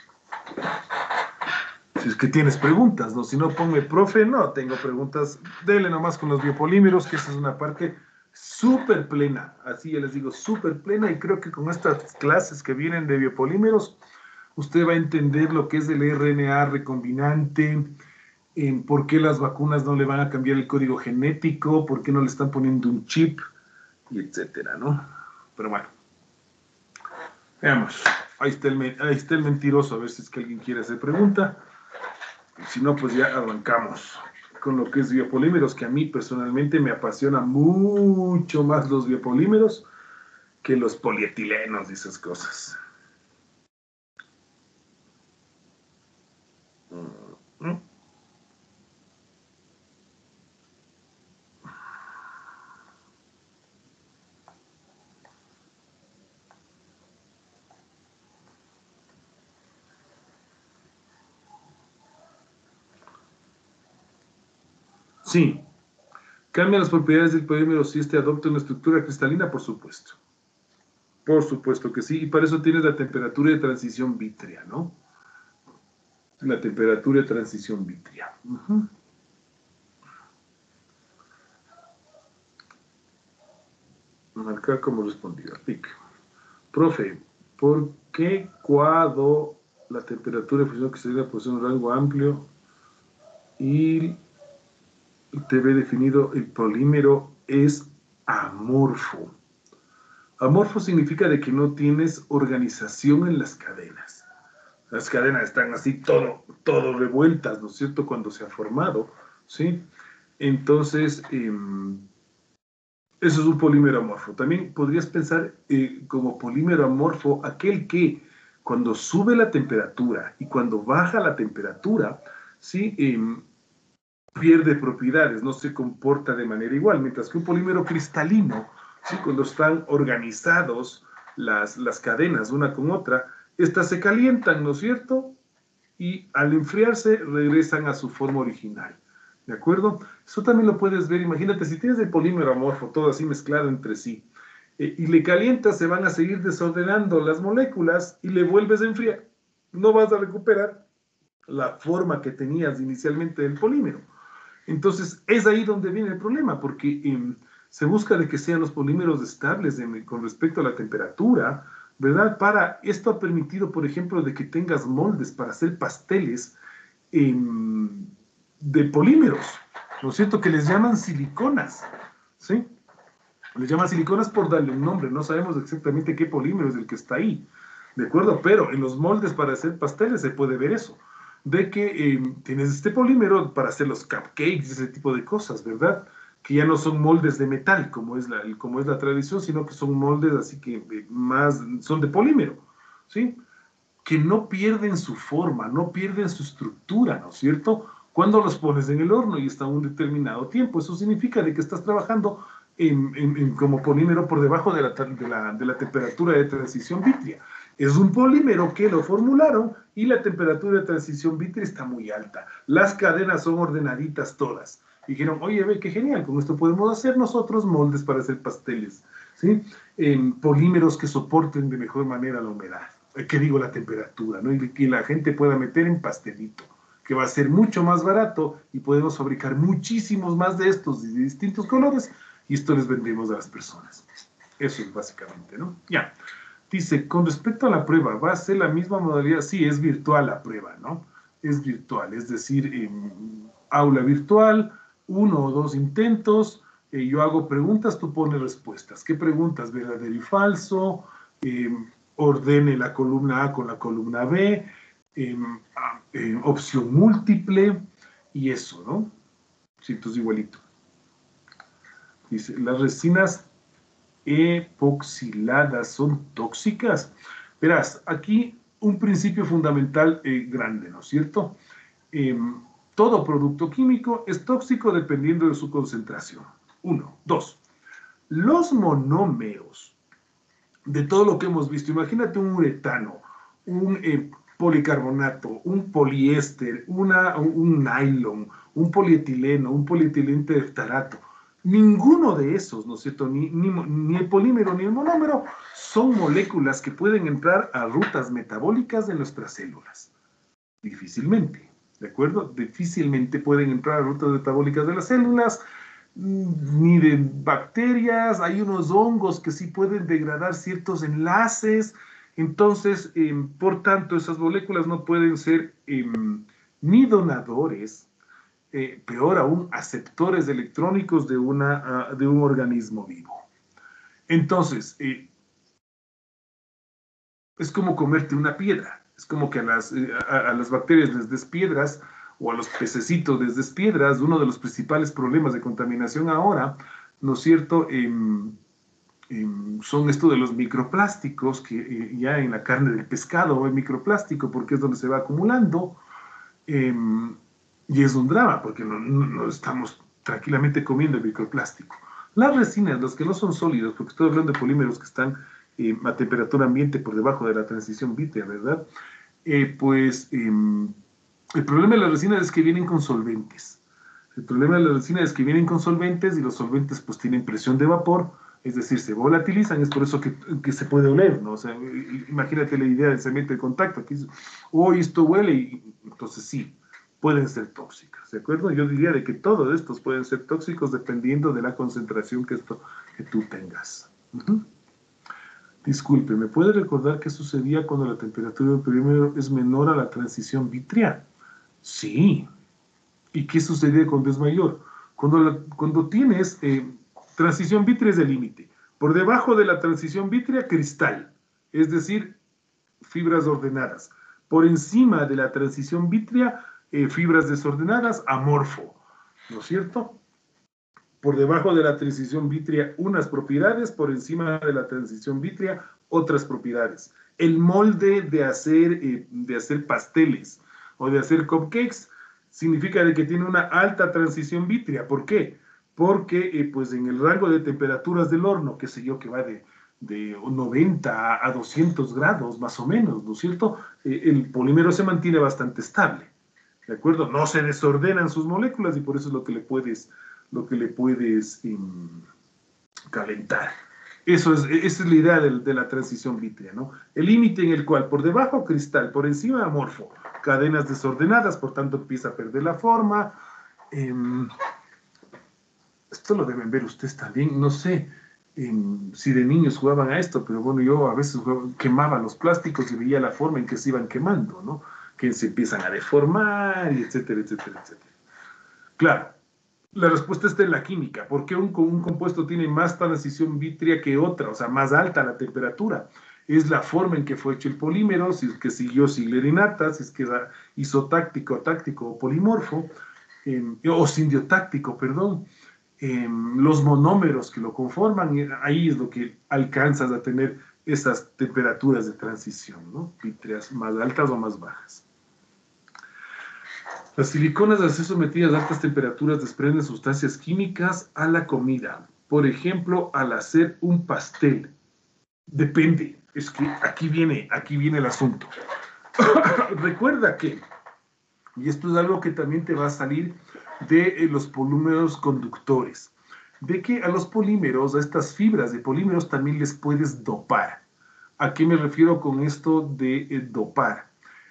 Si es que tienes preguntas, ¿no? Si no, ponme, profe, no tengo preguntas. Dele nomás con los biopolímeros, que esa es una parte súper plena. Así ya les digo, súper plena. Y creo que con estas clases que vienen de biopolímeros, usted va a entender lo que es el RNA recombinante, por qué las vacunas no le van a cambiar el código genético, por qué no le están poniendo un chip, y etcétera, ¿no? Pero bueno. Veamos. Ahí está el mentiroso, a ver si es que alguien quiere hacer pregunta. Si no, pues ya arrancamos con lo que es biopolímeros, que a mí personalmente me apasiona mucho más los biopolímeros que los polietilenos y esas cosas. Sí. ¿Cambia las propiedades del polímero si este adopta una estructura cristalina? Por supuesto. Por supuesto que sí. Y para eso tienes la temperatura de transición vítrea, ¿no? La temperatura de transición vítrea. Marcar como respondida. Pic. Profe, ¿por qué cuando la temperatura de fusión cristalina posee un rango amplio y TV definido, el polímero es amorfo? Amorfo significa de que no tienes organización en las cadenas. Las cadenas están así todo revueltas, ¿no es cierto?, cuando se ha formado, ¿sí? Entonces, eso es un polímero amorfo. También podrías pensar como polímero amorfo aquel que cuando sube la temperatura y cuando baja la temperatura, ¿sí? pierde propiedades, no se comporta de manera igual, mientras que un polímero cristalino, ¿sí? Cuando están organizados las cadenas una con otra, estas se calientan, ¿no es cierto? Y al enfriarse regresan a su forma original, ¿de acuerdo? Eso también lo puedes ver, imagínate, si tienes el polímero amorfo, todo así mezclado entre sí, y le calientas, se van a seguir desordenando las moléculas y le vuelves a enfriar. No vas a recuperar la forma que tenías inicialmente del polímero. Entonces, es ahí donde viene el problema, porque se busca de que sean los polímeros estables con respecto a la temperatura, ¿verdad? Esto ha permitido, por ejemplo, de que tengas moldes para hacer pasteles de polímeros, ¿no es cierto? Que les llaman siliconas, ¿sí? Les llaman siliconas por darle un nombre, no sabemos exactamente qué polímero es el que está ahí, ¿de acuerdo? Pero en los moldes para hacer pasteles se puede ver eso, de que tienes este polímero para hacer los cupcakes, ese tipo de cosas, ¿verdad? Que ya no son moldes de metal, como es la tradición, sino que son moldes así que más son de polímero, ¿sí? Que no pierden su forma, no pierden su estructura, ¿no es cierto? Cuando los pones en el horno y está un determinado tiempo, eso significa de que estás trabajando como polímero por debajo de la temperatura de transición vítrea. Es un polímero que lo formularon y la temperatura de transición vítrea está muy alta. Las cadenas son ordenaditas todas. Dijeron, oye, ve, qué genial, con esto podemos hacer nosotros moldes para hacer pasteles, ¿sí? Polímeros que soporten de mejor manera la humedad, que digo la temperatura, ¿no? Y que la gente pueda meter en pastelito, que va a ser mucho más barato y podemos fabricar muchísimos más de estos de distintos colores y esto les vendemos a las personas. Eso es básicamente, ¿no? Ya. Dice, con respecto a la prueba, ¿va a ser la misma modalidad? Sí, es virtual la prueba, ¿no? Es virtual, es decir, aula virtual, 1 o 2 intentos, yo hago preguntas, tú pones respuestas. ¿Qué preguntas? ¿Verdadero y falso? Ordene la columna A con la columna B, opción múltiple, y eso, ¿no? Sí, entonces igualito. Dice, las resinas epoxiladas son tóxicas. Verás, aquí un principio fundamental grande, ¿no es cierto? Todo producto químico es tóxico dependiendo de su concentración. 1. 2. Los monómeros de todo lo que hemos visto, imagínate un uretano, un policarbonato, un poliéster, un nylon, un polietileno, un polietileno teftalato. Ninguno de esos, ¿no es cierto? Ni el polímero ni el monómero son moléculas que pueden entrar a rutas metabólicas de nuestras células. Difícilmente, ¿de acuerdo? Difícilmente pueden entrar a rutas metabólicas de las células, ni de bacterias. Hay unos hongos que sí pueden degradar ciertos enlaces. Entonces, por tanto, esas moléculas no pueden ser ni donadores, peor aún, aceptores electrónicos de un organismo vivo. Entonces, es como comerte una piedra. Es como que a las bacterias les des piedras o a los pececitos les des piedras. Uno de los principales problemas de contaminación ahora, ¿no es cierto?, son esto de los microplásticos, que ya en la carne del pescado hay microplástico porque es donde se va acumulando. Y es un drama, porque no estamos tranquilamente comiendo el microplástico. Las resinas, los que no son sólidos, porque estoy hablando de polímeros que están a temperatura ambiente por debajo de la transición vítrea, ¿verdad? El problema de las resinas es que vienen con solventes. El problema de las resinas es que vienen con solventes y los solventes pues tienen presión de vapor, es decir, se volatilizan, es por eso que se puede oler, ¿no? O sea, imagínate la idea del cemento de contacto, que hoy esto huele, y entonces sí, pueden ser tóxicas, ¿de acuerdo? Yo diría de que todos estos pueden ser tóxicos dependiendo de la concentración que tú tengas. Disculpe, ¿me puede recordar qué sucedía cuando la temperatura del polímero es menor a la transición vítrea? Sí. ¿Y qué sucede cuando es mayor? Cuando tienes transición vítrea es el límite. Por debajo de la transición vítrea, cristal, es decir, fibras ordenadas. Por encima de la transición vítrea, fibras desordenadas, amorfo, ¿no es cierto? Por debajo de la transición vítrea, unas propiedades, por encima de la transición vítrea, otras propiedades. El molde de hacer pasteles o de hacer cupcakes significa de que tiene una alta transición vítrea. ¿Por qué? Porque pues en el rango de temperaturas del horno, qué sé yo, que va de 90 a 200 grados más o menos, ¿no es cierto? El polímero se mantiene bastante estable, ¿de acuerdo? No se desordenan sus moléculas y por eso es lo que le puedes calentar. Esa es la idea de la transición vítrea, ¿no? El límite en el cual por debajo cristal, por encima amorfo, cadenas desordenadas, por tanto empieza a perder la forma. Esto lo deben ver ustedes también, no sé si de niños jugaban a esto, pero bueno, yo a veces quemaba los plásticos y veía la forma en que se iban quemando, ¿no? Que se empiezan a deformar, y etcétera, etcétera, etcétera. Claro, la respuesta está en la química. ¿Por qué un compuesto tiene más transición vítrea que otra? O sea, más alta la temperatura. Es la forma en que fue hecho el polímero, si es que siguió Ziegler-Natta, si es que era isotáctico, táctico o polimorfo, o sindiotáctico, perdón. Los monómeros que lo conforman, ahí es lo que alcanzas a tener esas temperaturas de transición, ¿no? Vítreas más altas o más bajas. Las siliconas al ser sometidas a altas temperaturas desprenden sustancias químicas a la comida. Por ejemplo, al hacer un pastel. Depende, es que aquí viene el asunto. Recuerda que, y esto es algo que también te va a salir de los polímeros conductores, de que a los polímeros, a estas fibras de polímeros también les puedes dopar. ¿A qué me refiero con esto de dopar?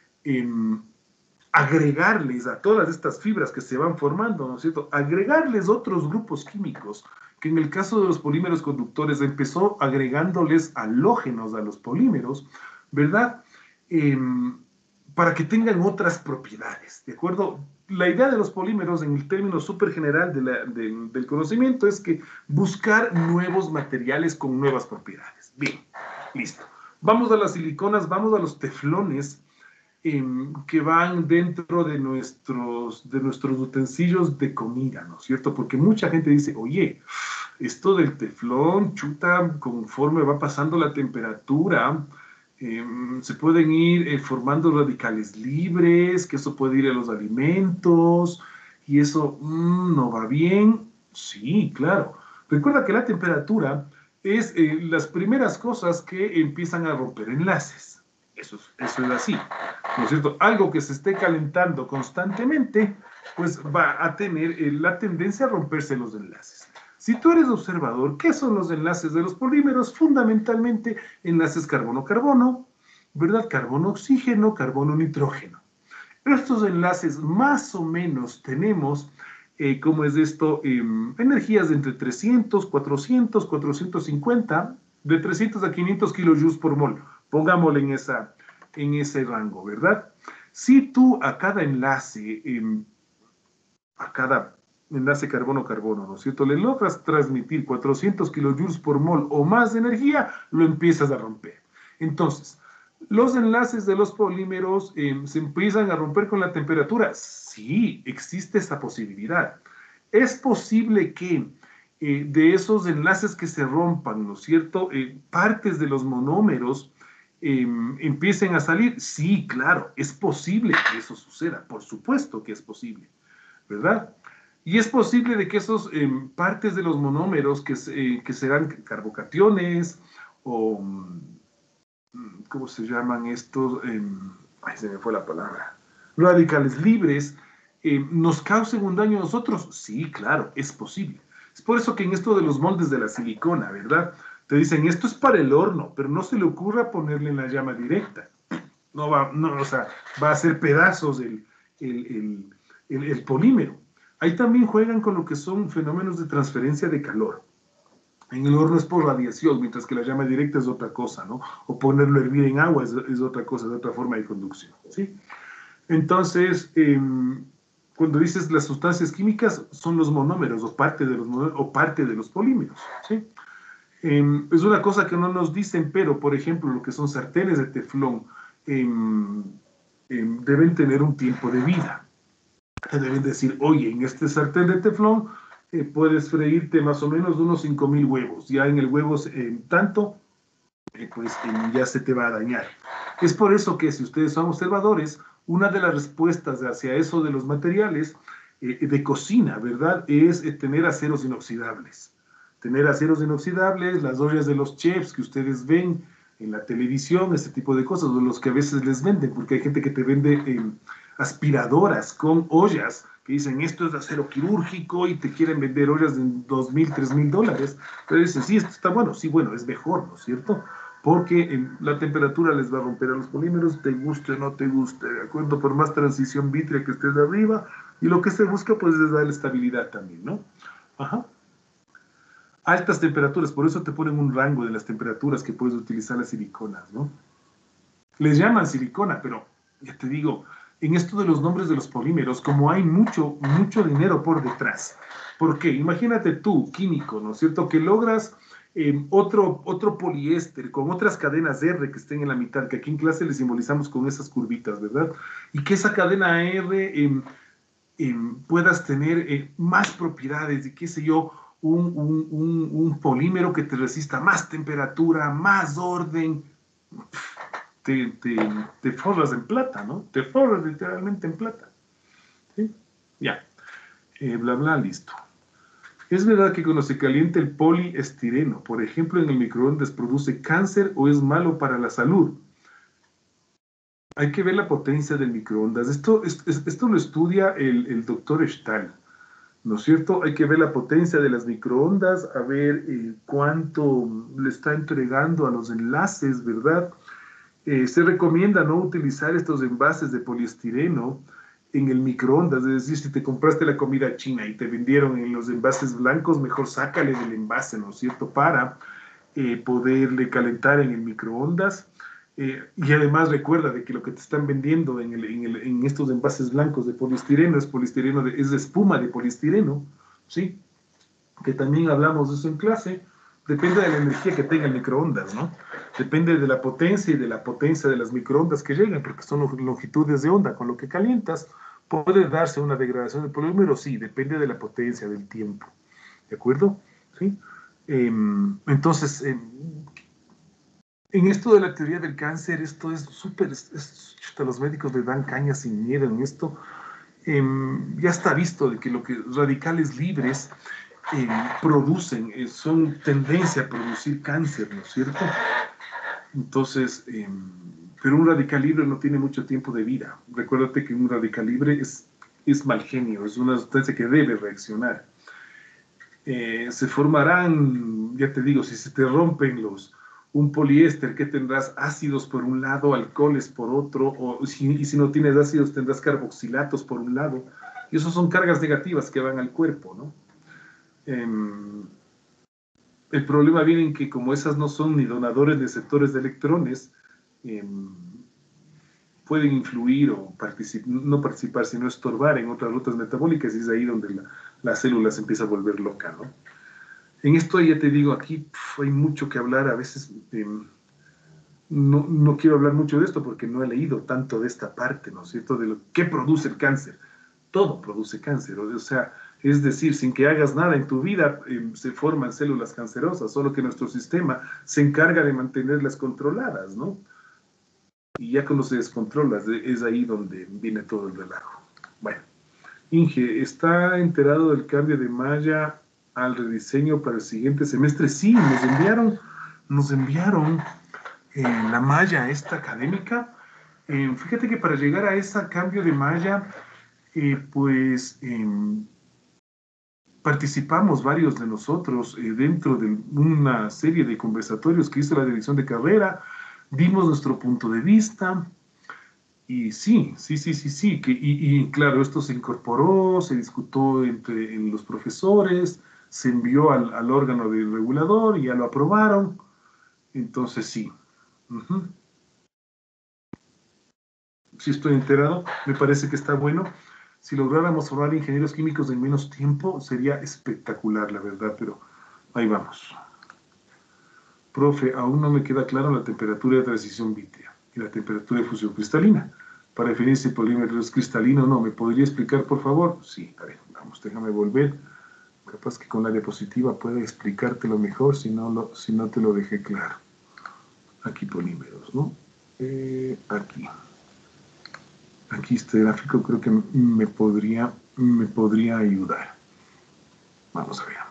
Agregarles a todas estas fibras que se van formando, ¿no es cierto? Agregarles otros grupos químicos, que en el caso de los polímeros conductores empezó agregándoles halógenos a los polímeros, ¿verdad? Para que tengan otras propiedades, ¿de acuerdo? La idea de los polímeros en el término súper general del conocimiento es que buscar nuevos materiales con nuevas propiedades. Bien, listo. Vamos a las siliconas, vamos a los teflones, que van dentro de nuestros utensilios de comida, ¿no es cierto? Porque mucha gente dice, oye, esto del teflón, chuta, conforme va pasando la temperatura, se pueden ir formando radicales libres, que eso puede ir a los alimentos, y eso no va bien. Sí, claro. Recuerda que la temperatura es las primeras cosas que empiezan a romper enlaces. Eso es así, ¿no es cierto? Algo que se esté calentando constantemente, pues va a tener la tendencia a romperse los enlaces. Si tú eres observador, ¿qué son los enlaces de los polímeros? Fundamentalmente enlaces carbono-carbono, ¿verdad? Carbono-oxígeno, carbono-nitrógeno. Estos enlaces más o menos tenemos, ¿cómo es esto? Energías de entre 300, 400, 450, de 300 a 500 kilojoules por mol. Pongámosle en ese rango, ¿verdad? Si tú a cada enlace carbono-carbono, ¿no es cierto?, le logras transmitir 400 kilojoules por mol o más de energía, lo empiezas a romper. Entonces, ¿los enlaces de los polímeros se empiezan a romper con la temperatura? Sí, existe esa posibilidad. Es posible que de esos enlaces que se rompan, ¿no es cierto?, partes de los monómeros empiecen a salir. Sí, claro, es posible que eso suceda, por supuesto que es posible, ¿verdad? Y es posible de que esos partes de los monómeros que serán carbocationes o, ¿cómo se llaman estos? Ay, se me fue la palabra. Radicales libres, ¿nos causen un daño a nosotros? Sí, claro, es posible. Es por eso que en esto de los moldes de la silicona, ¿verdad?, te dicen, esto es para el horno, pero no se le ocurra ponerle en la llama directa. O sea, va a hacer pedazos el polímero. Ahí también juegan con lo que son fenómenos de transferencia de calor. En el horno es por radiación, mientras que la llama directa es otra cosa, ¿no? O ponerlo a hervir en agua es otra cosa, es otra forma de conducción, ¿sí? Entonces, cuando dices las sustancias químicas, son los monómeros o parte de los polímeros, ¿sí? Es una cosa que no nos dicen, pero, por ejemplo, lo que son sartenes de teflón deben tener un tiempo de vida. Te deben decir, oye, en este sartén de teflón puedes freírte más o menos unos 5.000 huevos. Ya en el huevo pues ya se te va a dañar. Es por eso que si ustedes son observadores, una de las respuestas hacia eso de los materiales de cocina, ¿verdad? Es tener aceros inoxidables. Tener aceros inoxidables, las ollas de los chefs que ustedes ven en la televisión, este tipo de cosas, o los que a veces les venden, porque hay gente que te vende aspiradoras con ollas que dicen esto es de acero quirúrgico y te quieren vender ollas de $2,000, $3,000. Pero dicen, sí, esto está bueno, sí, bueno, es mejor, ¿no es cierto? Porque la temperatura les va a romper a los polímeros, te guste o no te guste, ¿de acuerdo? Por más transición vítrea que estés de arriba, y lo que se busca pues es darle estabilidad también, ¿no? Ajá. Altas temperaturas, por eso te ponen un rango de las temperaturas que puedes utilizar las siliconas, ¿no? Les llaman silicona, pero ya te digo, en esto de los nombres de los polímeros, como hay mucho dinero por detrás. ¿Por qué? Imagínate tú, químico, ¿no es cierto? Que logras otro poliéster con otras cadenas R que estén en la mitad, que aquí en clase le simbolizamos con esas curvitas, ¿verdad? Y que esa cadena R puedas tener más propiedades y qué sé yo, un polímero que te resista más temperatura, más orden, te forras en plata, ¿no? Te forras literalmente en plata. ¿Sí? Ya. Bla, bla, listo. ¿Es verdad que cuando se calienta el poliestireno, por ejemplo, en el microondas, produce cáncer o es malo para la salud? Hay que ver la potencia del microondas. Esto lo estudia el doctor Stahl, ¿no es cierto? Hay que ver la potencia de las microondas, a ver cuánto le está entregando a los enlaces, ¿verdad? Se recomienda no utilizar estos envases de poliestireno en el microondas, es decir, si te compraste la comida china y te vendieron en los envases blancos, mejor sácale del envase, ¿no es cierto?, para poderle calentar en el microondas. Y además recuerda de que lo que te están vendiendo en estos envases blancos de poliestireno es poliestireno, es espuma de poliestireno, ¿sí? Que también hablamos de eso en clase. Depende de la energía que tenga el microondas, ¿no? Depende de la potencia y de la potencia de las microondas que lleguen, porque son longitudes de onda. Con lo que calientas, puede darse una degradación del polímero, sí, depende de la potencia, del tiempo. ¿De acuerdo? ¿Sí? Entonces, en esto de la teoría del cáncer, esto es súper, los médicos le dan caña sin miedo en esto. Ya está visto de que lo que radicales libres producen, son tendencia a producir cáncer, ¿no es cierto? Entonces, pero un radical libre no tiene mucho tiempo de vida. Recuérdate que un radical libre es mal genio, es una sustancia que debe reaccionar. Se formarán, ya te digo, si se te rompen un poliéster, que tendrás ácidos por un lado, alcoholes por otro, y si no tienes ácidos tendrás carboxilatos por un lado, y eso son cargas negativas que van al cuerpo, ¿no? El problema viene en que como esas no son ni donadores ni receptores de electrones, pueden influir o no participar, sino estorbar en otras rutas metabólicas, y es ahí donde la célula se empieza a volver loca, ¿no? En esto ya te digo, aquí hay mucho que hablar, a veces no quiero hablar mucho de esto porque no he leído tanto de esta parte, ¿no es cierto?, de qué produce el cáncer. Todo produce cáncer, o sea, es decir, sin que hagas nada en tu vida, se forman células cancerosas, solo que nuestro sistema se encarga de mantenerlas controladas, ¿no? Y ya cuando se descontrola, es ahí donde viene todo el relajo. Bueno, Inge, ¿está enterado del cambio de malla al rediseño para el siguiente semestre? Sí, nos enviaron la malla esta académica. Fíjate que para llegar a ese cambio de malla, participamos varios de nosotros dentro de una serie de conversatorios que hizo la dirección de carrera, dimos nuestro punto de vista, y sí, y claro, esto se incorporó, se discutió entre los profesores, se envió al órgano del regulador y ya lo aprobaron, entonces sí. Sí estoy enterado, me parece que está bueno. Si lográramos formar ingenieros químicos en menos tiempo, sería espectacular, la verdad, pero ahí vamos. Profe, aún no me queda claro la temperatura de transición vítrea y la temperatura de fusión cristalina. Para definir si el polímero es cristalino o no, ¿me podría explicar, por favor? Sí, a ver, vamos, déjame volver. Capaz que con la diapositiva pueda explicártelo mejor, si no te lo dejé claro. Aquí polímeros, ¿no? Aquí. Aquí este gráfico creo que me podría ayudar. Vamos a ver.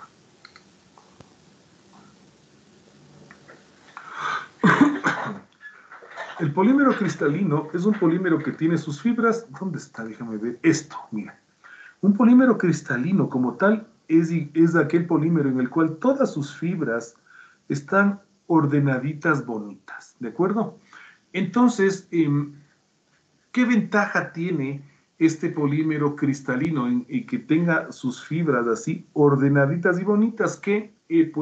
El polímero cristalino es un polímero que tiene sus fibras. ¿Dónde está? Déjame ver. Esto, mira. Un polímero cristalino como tal es aquel polímero en el cual todas sus fibras están ordenaditas bonitas, ¿de acuerdo? Entonces, ¿qué ventaja tiene este polímero cristalino en que tenga sus fibras así ordenaditas y bonitas? Que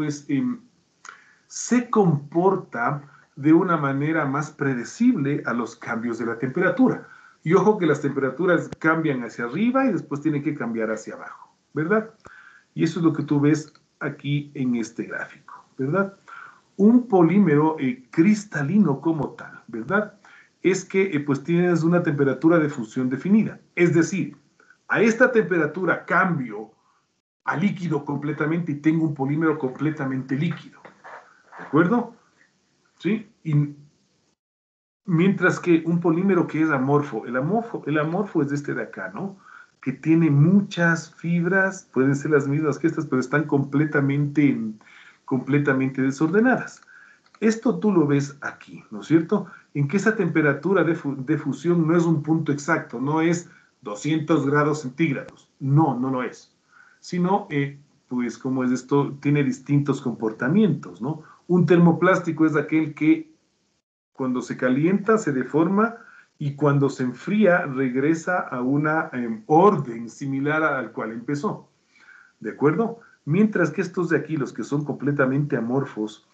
se comporta de una manera más predecible a los cambios de la temperatura. Y ojo que las temperaturas cambian hacia arriba y después tienen que cambiar hacia abajo, ¿verdad? Y eso es lo que tú ves aquí en este gráfico, ¿verdad? Un polímero cristalino como tal, ¿verdad? Es que pues tienes una temperatura de fusión definida. Es decir, a esta temperatura cambio a líquido completamente y tengo un polímero completamente líquido. ¿De acuerdo? ¿Sí? Y mientras que un polímero que es amorfo, el amorfo es este de acá, ¿no? Que tiene muchas fibras, pueden ser las mismas que estas, pero están completamente desordenadas. Esto tú lo ves aquí, ¿no es cierto? En que esa temperatura de fusión no es un punto exacto, no es 200 grados centígrados, no lo es, sino, pues como es esto, tiene distintos comportamientos, ¿no? Un termoplástico es aquel que cuando se calienta se deforma y cuando se enfría regresa a una orden similar al cual empezó, ¿de acuerdo? Mientras que estos de aquí, los que son completamente amorfos,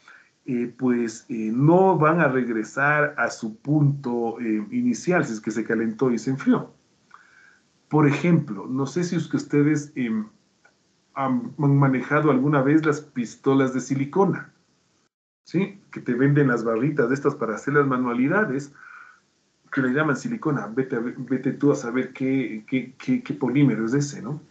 no van a regresar a su punto inicial si es que se calentó y se enfrió. Por ejemplo, no sé si es que ustedes han manejado alguna vez las pistolas de silicona, ¿sí? Que te venden las barritas de estas para hacer las manualidades, que le llaman silicona. Vete tú a saber qué polímero es ese, ¿no?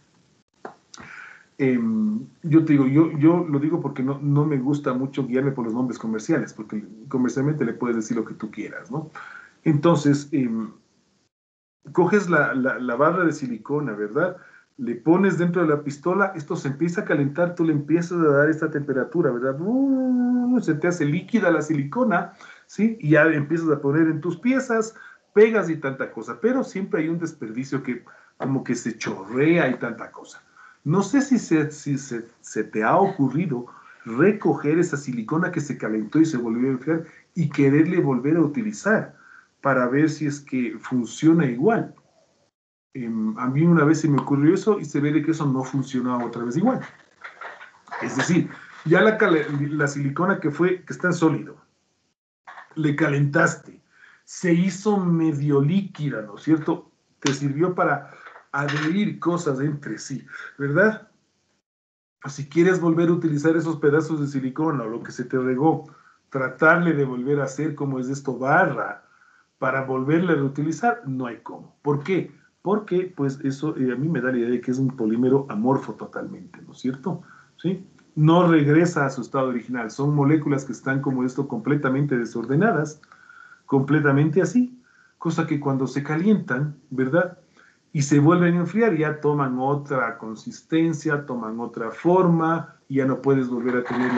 Yo te digo, yo lo digo porque no me gusta mucho guiarme por los nombres comerciales, porque comercialmente le puedes decir lo que tú quieras, ¿no? Entonces, coges la barra de silicona, ¿verdad? Le pones dentro de la pistola, esto se empieza a calentar, tú le empiezas a dar esta temperatura, ¿verdad? Se te hace líquida la silicona, ¿sí? Y ya empiezas a poner en tus piezas, pegas y tanta cosa, pero siempre hay un desperdicio que como que se chorrea y tanta cosa. No sé si se te ha ocurrido recoger esa silicona que se calentó y se volvió a enfriar y quererle volver a utilizar para ver si es que funciona igual. A mí una vez se me ocurrió eso y se ve de que eso no funcionaba otra vez igual. Es decir, ya la silicona que está en sólido, le calentaste, se hizo medio líquida, ¿no es cierto? Te sirvió para adherir cosas entre sí, ¿verdad? Pues si quieres volver a utilizar esos pedazos de silicona o lo que se te regó, tratarle de volver a hacer como es esto barra para volverle a reutilizar, no hay cómo. ¿Por qué? Porque pues eso a mí me da la idea de que es un polímero amorfo totalmente, ¿no es cierto? ¿Sí? No regresa a su estado original, son moléculas que están como esto completamente desordenadas, completamente así, cosa que cuando se calientan, ¿verdad? Y se vuelven a enfriar, ya toman otra consistencia, toman otra forma, y ya no puedes volver a tener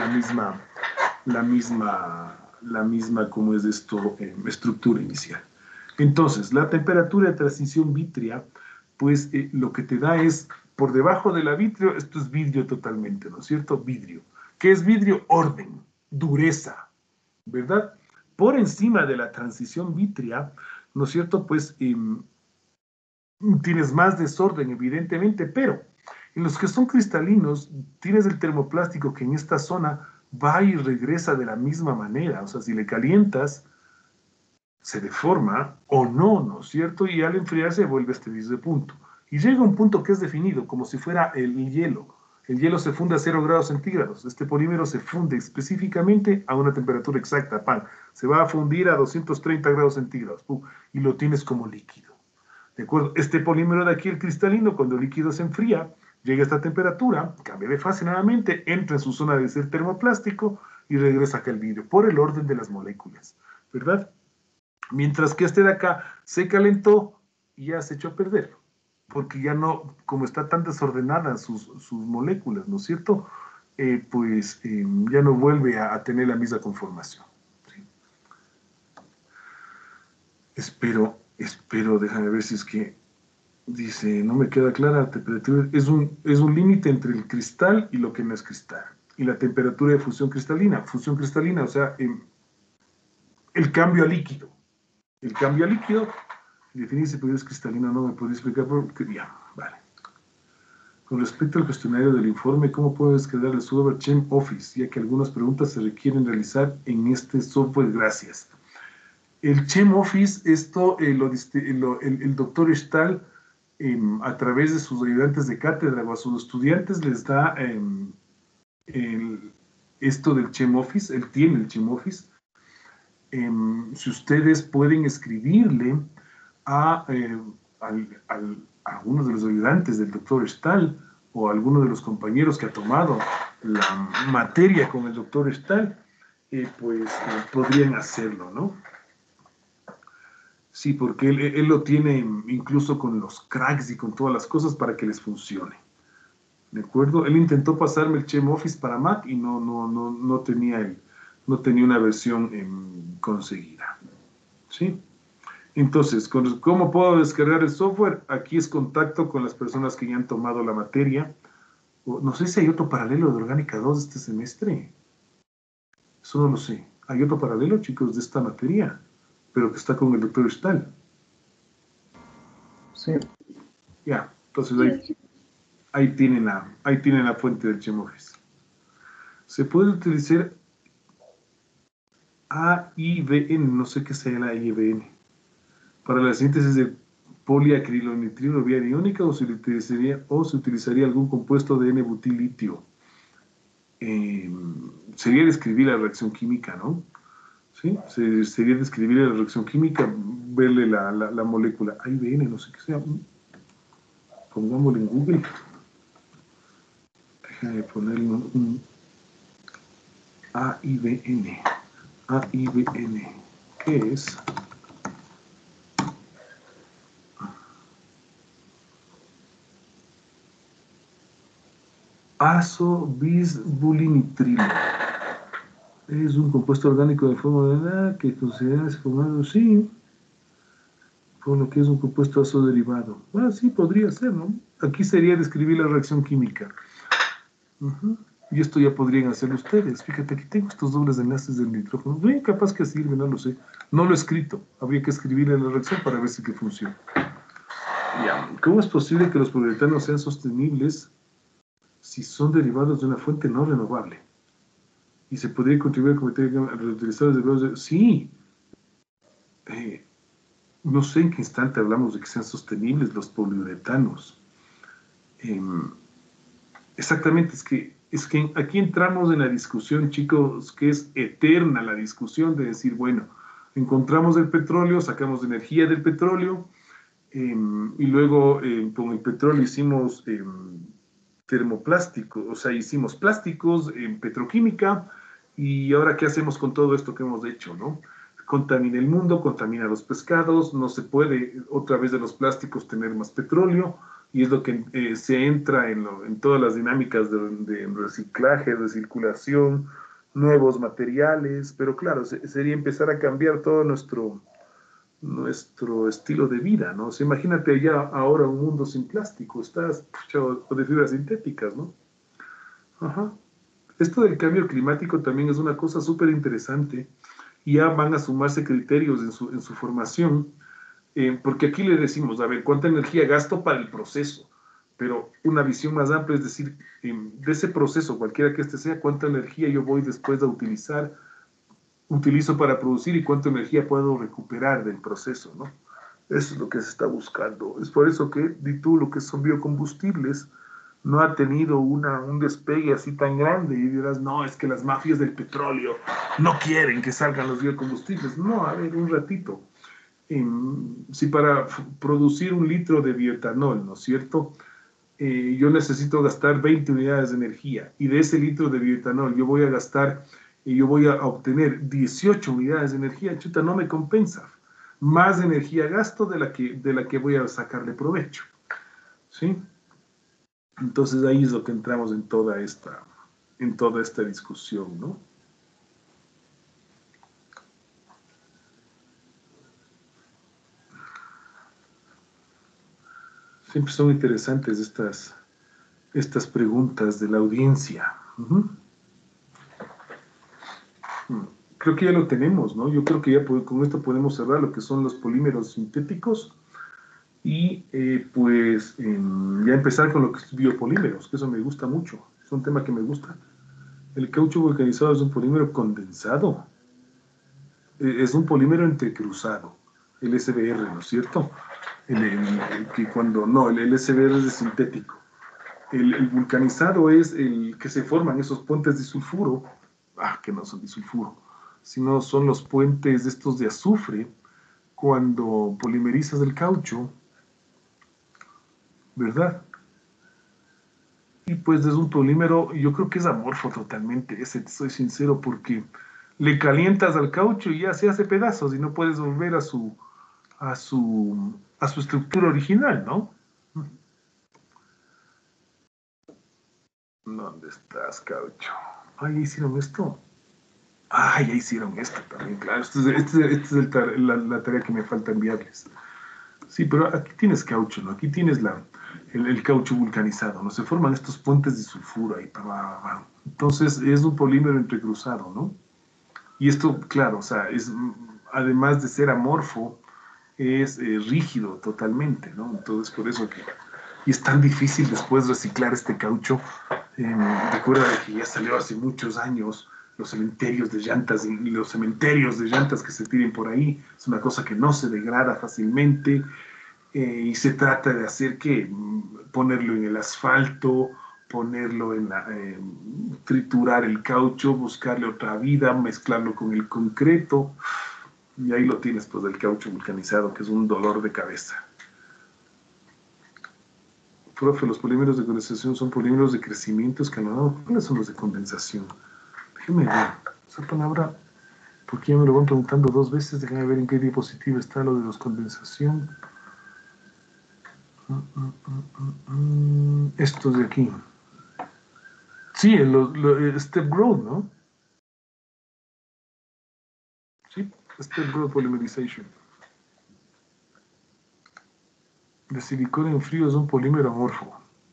la misma como es esto, estructura inicial. Entonces, la temperatura de transición vítrea, pues lo que te da es, por debajo de la vitrio, esto es vidrio totalmente, ¿no es cierto? Vidrio. ¿Qué es vidrio? Orden, dureza, ¿verdad? Por encima de la transición vítrea, ¿no es cierto? Pues tienes más desorden, evidentemente, pero en los que son cristalinos, tienes el termoplástico que en esta zona va y regresa de la misma manera. O sea, si le calientas, se deforma o no, ¿no es cierto? Y al enfriarse vuelve a este mismo punto. Y llega un punto que es definido, como si fuera el hielo. El hielo se funde a 0 grados centígrados. Este polímero se funde específicamente a una temperatura exacta, ¡pam! Se va a fundir a 230 grados centígrados, ¡pum! Y lo tienes como líquido. ¿De acuerdo? Este polímero de aquí, el cristalino, cuando el líquido se enfría, llega a esta temperatura, cambia de fase nuevamente, entra en su zona de ser termoplástico y regresa acá al vidrio, por el orden de las moléculas, ¿verdad? Mientras que este de acá se calentó, y ya se echó a perder, porque ya no, como está tan desordenada sus moléculas, ¿no es cierto? Pues ya no vuelve a tener la misma conformación. ¿Sí? Espero, déjame ver si es que dice, no me queda clara la temperatura, es un límite entre el cristal y lo que no es cristal. Y la temperatura de fusión cristalina, o sea, el cambio a líquido. El cambio a líquido, definir si es cristalino o no, me podría explicar porque ya, vale. Con respecto al cuestionario del informe, ¿cómo puedo descargar el software Chem Office? Ya que algunas preguntas se requieren realizar en este software, gracias. El Chem Office, esto el doctor Stahl, a través de sus ayudantes de cátedra o a sus estudiantes les da esto del Chem Office, él tiene el Chem Office. Si ustedes pueden escribirle a alguno de los ayudantes del doctor Stahl o a alguno de los compañeros que ha tomado la materia con el doctor Stahl, pues podrían hacerlo, ¿no? Sí, porque él lo tiene incluso con los cracks y con todas las cosas para que les funcione. ¿De acuerdo? Él intentó pasarme el Chem Office para Mac y no tenía una versión conseguida. ¿Sí? Entonces, ¿cómo puedo descargar el software? Aquí es contacto con las personas que ya han tomado la materia. No sé si hay otro paralelo de Orgánica 2 este semestre. Eso no lo sé. ¿Hay otro paralelo, chicos, de esta materia? Pero que está con el doctor Stahl. Sí. Ya, entonces ahí tienen la fuente del Chem Office. Se puede utilizar AIBN, no sé qué sea la AIBN, para la síntesis de poliacrilonitrilo vía iónica o se utilizaría algún compuesto de N-butilitio. Sería describir la reacción química, ¿no? ¿Sí? Sería describir la reacción química, verle la molécula AIBN, no sé qué sea. Pongámoslo en Google. Déjame ponerle un AIBN. AIBN. ¿Qué es? Azobisbulinitrilo. Es un compuesto orgánico de forma de que considerarse formado, sí, por lo que es un compuesto azoderivado. Sí, podría ser, ¿no? Aquí sería describir la reacción química. Y esto ya podrían hacerlo ustedes. Fíjate, aquí tengo estos dobles enlaces del nitrógeno. Bien, capaz que sirve, no lo sé. No lo he escrito. Habría que escribirle la reacción para ver si que funciona. Ya. ¿Cómo es posible que los poliuretanos sean sostenibles si son derivados de una fuente no renovable? ¿Y se podría contribuir a cometer reutilizar derivados de...? Sí. No sé en qué instante hablamos de que sean sostenibles los poliuretanos. Exactamente, es que aquí entramos en la discusión, chicos, que es eterna la discusión de decir, bueno, encontramos el petróleo, sacamos energía del petróleo, y luego con el petróleo hicimos termoplástico, o sea, hicimos plásticos en petroquímica, y ahora ¿qué hacemos con todo esto que hemos hecho, no? Contamina el mundo, contamina los pescados, no se puede otra vez de los plásticos tener más petróleo, y es lo que se entra en todas las dinámicas de reciclaje, de circulación, nuevos materiales, pero claro, sería empezar a cambiar todo nuestro estilo de vida, ¿no? O sea, imagínate ya ahora un mundo sin plástico, o de fibras sintéticas, ¿no? Ajá. Esto del cambio climático también es una cosa súper interesante, y ya van a sumarse criterios en su formación, porque aquí le decimos, a ver, ¿cuánta energía gasto para el proceso? Pero una visión más amplia es decir, de ese proceso, cualquiera que este sea, ¿cuánta energía yo voy después a utilizo para producir y cuánta energía puedo recuperar del proceso, ¿no? Eso es lo que se está buscando. Es por eso que, di tú, lo que son biocombustibles no ha tenido un despegue así tan grande y dirás, no, es que las mafias del petróleo no quieren que salgan los biocombustibles. No, a ver, un ratito. Si para producir 1 litro de bioetanol, ¿no es cierto?, yo necesito gastar 20 unidades de energía, y de ese litro de bioetanol yo voy a obtener 18 unidades de energía, chuta, no me compensa. más energía gasto de la que voy a sacarle provecho. ¿Sí? Entonces ahí es lo que entramos en toda esta discusión, ¿no? Siempre son interesantes estas preguntas de la audiencia. Ujú. Creo que ya lo tenemos, ¿no? Yo creo que ya con esto podemos cerrar lo que son los polímeros sintéticos y pues ya empezar con lo que es biopolímeros, que eso me gusta mucho, es un tema que me gusta. El caucho vulcanizado es un polímero condensado, es un polímero entrecruzado, el SBR, ¿no es cierto? El SBR es de sintético. El vulcanizado es el que se forman esos puentes de sulfuro, que no son de sulfuro, sino son los puentes estos de azufre cuando polimerizas el caucho, ¿verdad? Y pues es un polímero, yo creo que es amorfo totalmente, soy sincero, porque le calientas al caucho y ya se hace pedazos y no puedes volver a su estructura original, ¿no? ¿Dónde estás, caucho? Ay, ¿ya hicieron esto? Ah, ya hicieron esto también, claro. Esta es la tarea que me falta enviarles. Sí, pero aquí tienes caucho, ¿no? Aquí tienes el caucho vulcanizado, ¿no? Se forman estos puentes de sulfuro ahí. Entonces es un polímero entrecruzado, ¿no? Y esto, claro, o sea, además de ser amorfo, es rígido totalmente, ¿no? Entonces por eso y es tan difícil después reciclar este caucho. Recuerda que ya salió hace muchos años los cementerios de llantas que se tiren por ahí. Es una cosa que no se degrada fácilmente y se trata de hacer que ponerlo en el asfalto, ponerlo triturar el caucho, buscarle otra vida, mezclarlo con el concreto y ahí lo tienes, pues, del caucho vulcanizado, que es un dolor de cabeza. Profe, los polímeros de condensación son polímeros de crecimiento escalonado. ¿Cuáles son los de condensación? Déjeme ver. Esa palabra, porque ya me lo van preguntando 2 veces. Déjame ver en qué diapositiva está lo de los condensación. Estos de aquí. Sí, step growth, ¿no? Sí, step growth polymerization. De silicona en frío es un polímero amorfo.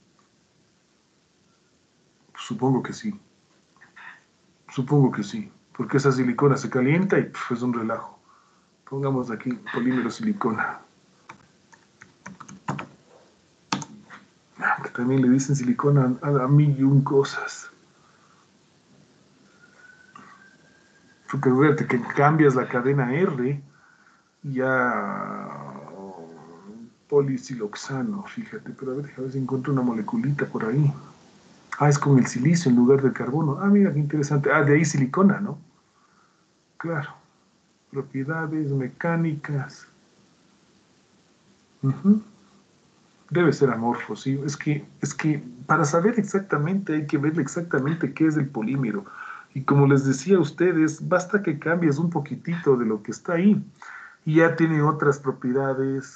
Supongo que sí. Supongo que sí. Porque esa silicona se calienta y es un relajo. Pongamos aquí polímero silicona. Que también le dicen silicona a mil y un cosas. Porque fíjate que cambias la cadena R y ya polisiloxano, fíjate, pero a ver si encuentro una moleculita por ahí. Es con el silicio en lugar del carbono. Mira qué interesante. De ahí silicona, ¿no? Claro. Propiedades mecánicas. Debe ser amorfo, sí. Es que para saber exactamente hay que ver exactamente qué es el polímero. Y como les decía a ustedes, basta que cambies un poquitito de lo que está ahí y ya tiene otras propiedades.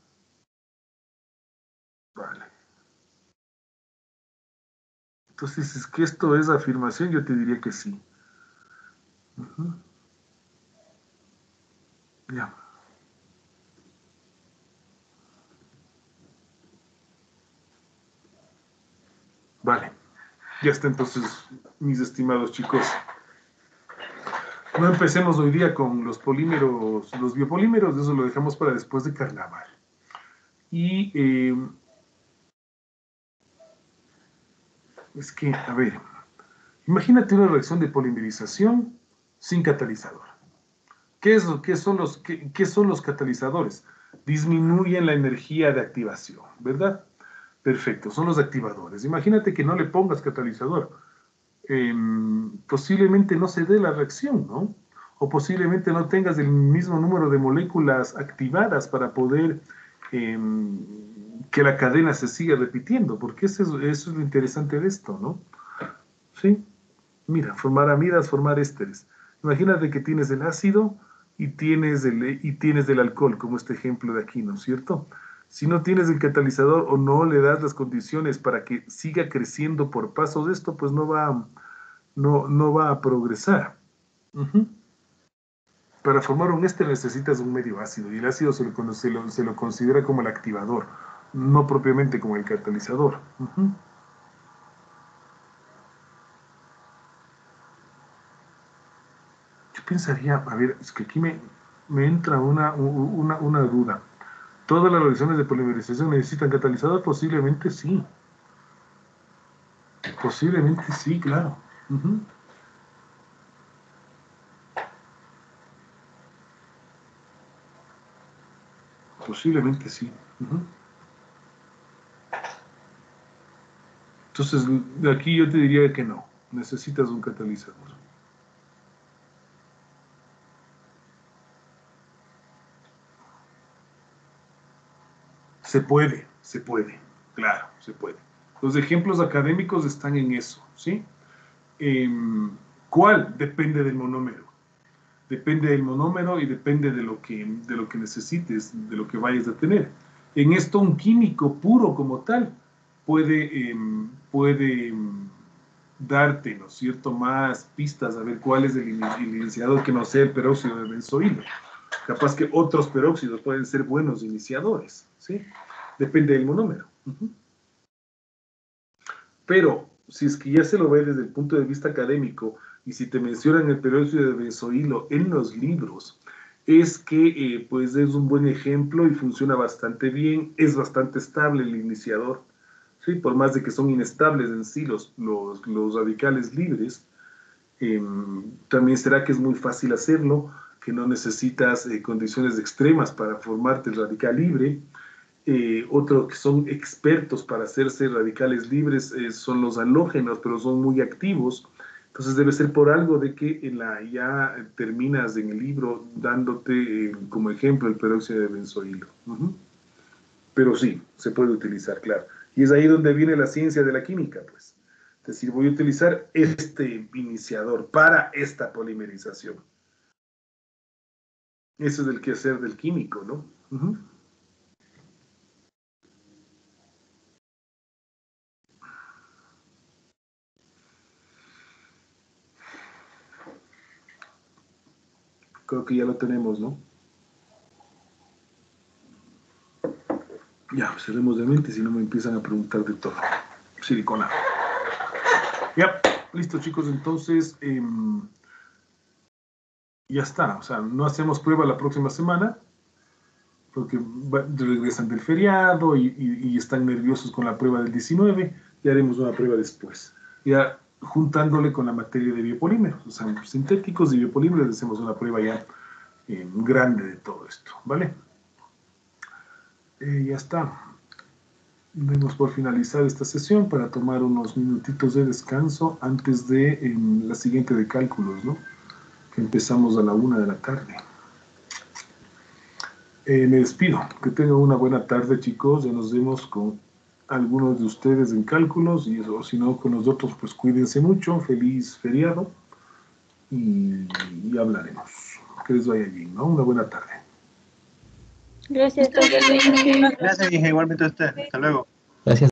Vale. Entonces, es que esto es afirmación, yo te diría que sí. Ya. Vale. Ya está entonces, mis estimados chicos. No empecemos hoy día con los polímeros, los biopolímeros, eso lo dejamos para después de carnaval. Y es que, a ver, imagínate una reacción de polimerización sin catalizador. ¿Qué son los catalizadores? Disminuyen la energía de activación, ¿verdad? Perfecto, son los activadores. Imagínate que no le pongas catalizador. Posiblemente no se dé la reacción, ¿no? O posiblemente no tengas el mismo número de moléculas activadas para poder que la cadena se siga repitiendo, porque eso es lo interesante de esto, ¿no? ¿Sí? Mira, formar amidas, formar ésteres. Imagínate que tienes el ácido y tienes el alcohol, como este ejemplo de aquí, ¿no es cierto? Si no tienes el catalizador o no le das las condiciones para que siga creciendo por pasos esto, pues no va a progresar. Ujú. Para formar un éster necesitas un medio ácido, y el ácido se lo considera como el activador, no propiamente como el catalizador. Ujú. Yo pensaría, a ver, es que aquí me entra una duda. ¿Todas las reacciones de polimerización necesitan catalizador? Posiblemente sí. Posiblemente sí, claro. Ujú. Posiblemente sí. Ujú. Entonces, de aquí yo te diría que no. Necesitas un catalizador. Se puede, claro, se puede. Los ejemplos académicos están en eso, ¿sí? ¿Cuál? Depende del monómero. Depende del monómero y depende de lo que necesites, de lo que vayas a tener. En esto, un químico puro como tal puede darte, ¿no es cierto?, más pistas a ver cuál es el iniciador que no sea el peróxido de benzoilo. Capaz que otros peróxidos pueden ser buenos iniciadores, ¿sí? Depende del monómero. Uh-huh. Pero, si es que ya se lo ve desde el punto de vista académico, y si te mencionan el peróxido de benzoilo en los libros, es que pues es un buen ejemplo y funciona bastante bien, es bastante estable el iniciador, ¿sí? Por más de que son inestables en sí los radicales libres, también será que es muy fácil hacerlo, que no necesitas condiciones extremas para formarte el radical libre. Otro que son expertos para hacerse radicales libres son los halógenos, pero son muy activos. Entonces debe ser por algo de que ya terminas en el libro dándote como ejemplo el peróxido de benzoilo. Uh-huh. Pero sí, se puede utilizar, claro. Y es ahí donde viene la ciencia de la química, pues. Es decir, voy a utilizar este iniciador para esta polimerización. Ese es el quehacer del químico, ¿no? Uh-huh. Creo que ya lo tenemos, ¿no? Ya, cerremos de mente, si no me empiezan a preguntar de todo. Silicona. Ya, listo, chicos, entonces ya está. O sea, no hacemos prueba la próxima semana porque regresan del feriado y están nerviosos con la prueba del 19. Y haremos una prueba después. Ya juntándole con la materia de biopolímeros. O sea, sintéticos y biopolímeros, hacemos una prueba ya grande de todo esto, ¿vale? Ya está. Demos por finalizar esta sesión para tomar unos minutitos de descanso antes de la siguiente de cálculos, ¿no? Que empezamos a la 1 de la tarde. Me despido. Que tengan una buena tarde, chicos. Ya nos vemos con algunos de ustedes en cálculos o si no con nosotros, pues cuídense mucho. Feliz feriado y hablaremos. Que les vaya bien, ¿no? Una buena tarde. Gracias, Gracias, hija. Igualmente a usted. Hasta luego. Gracias.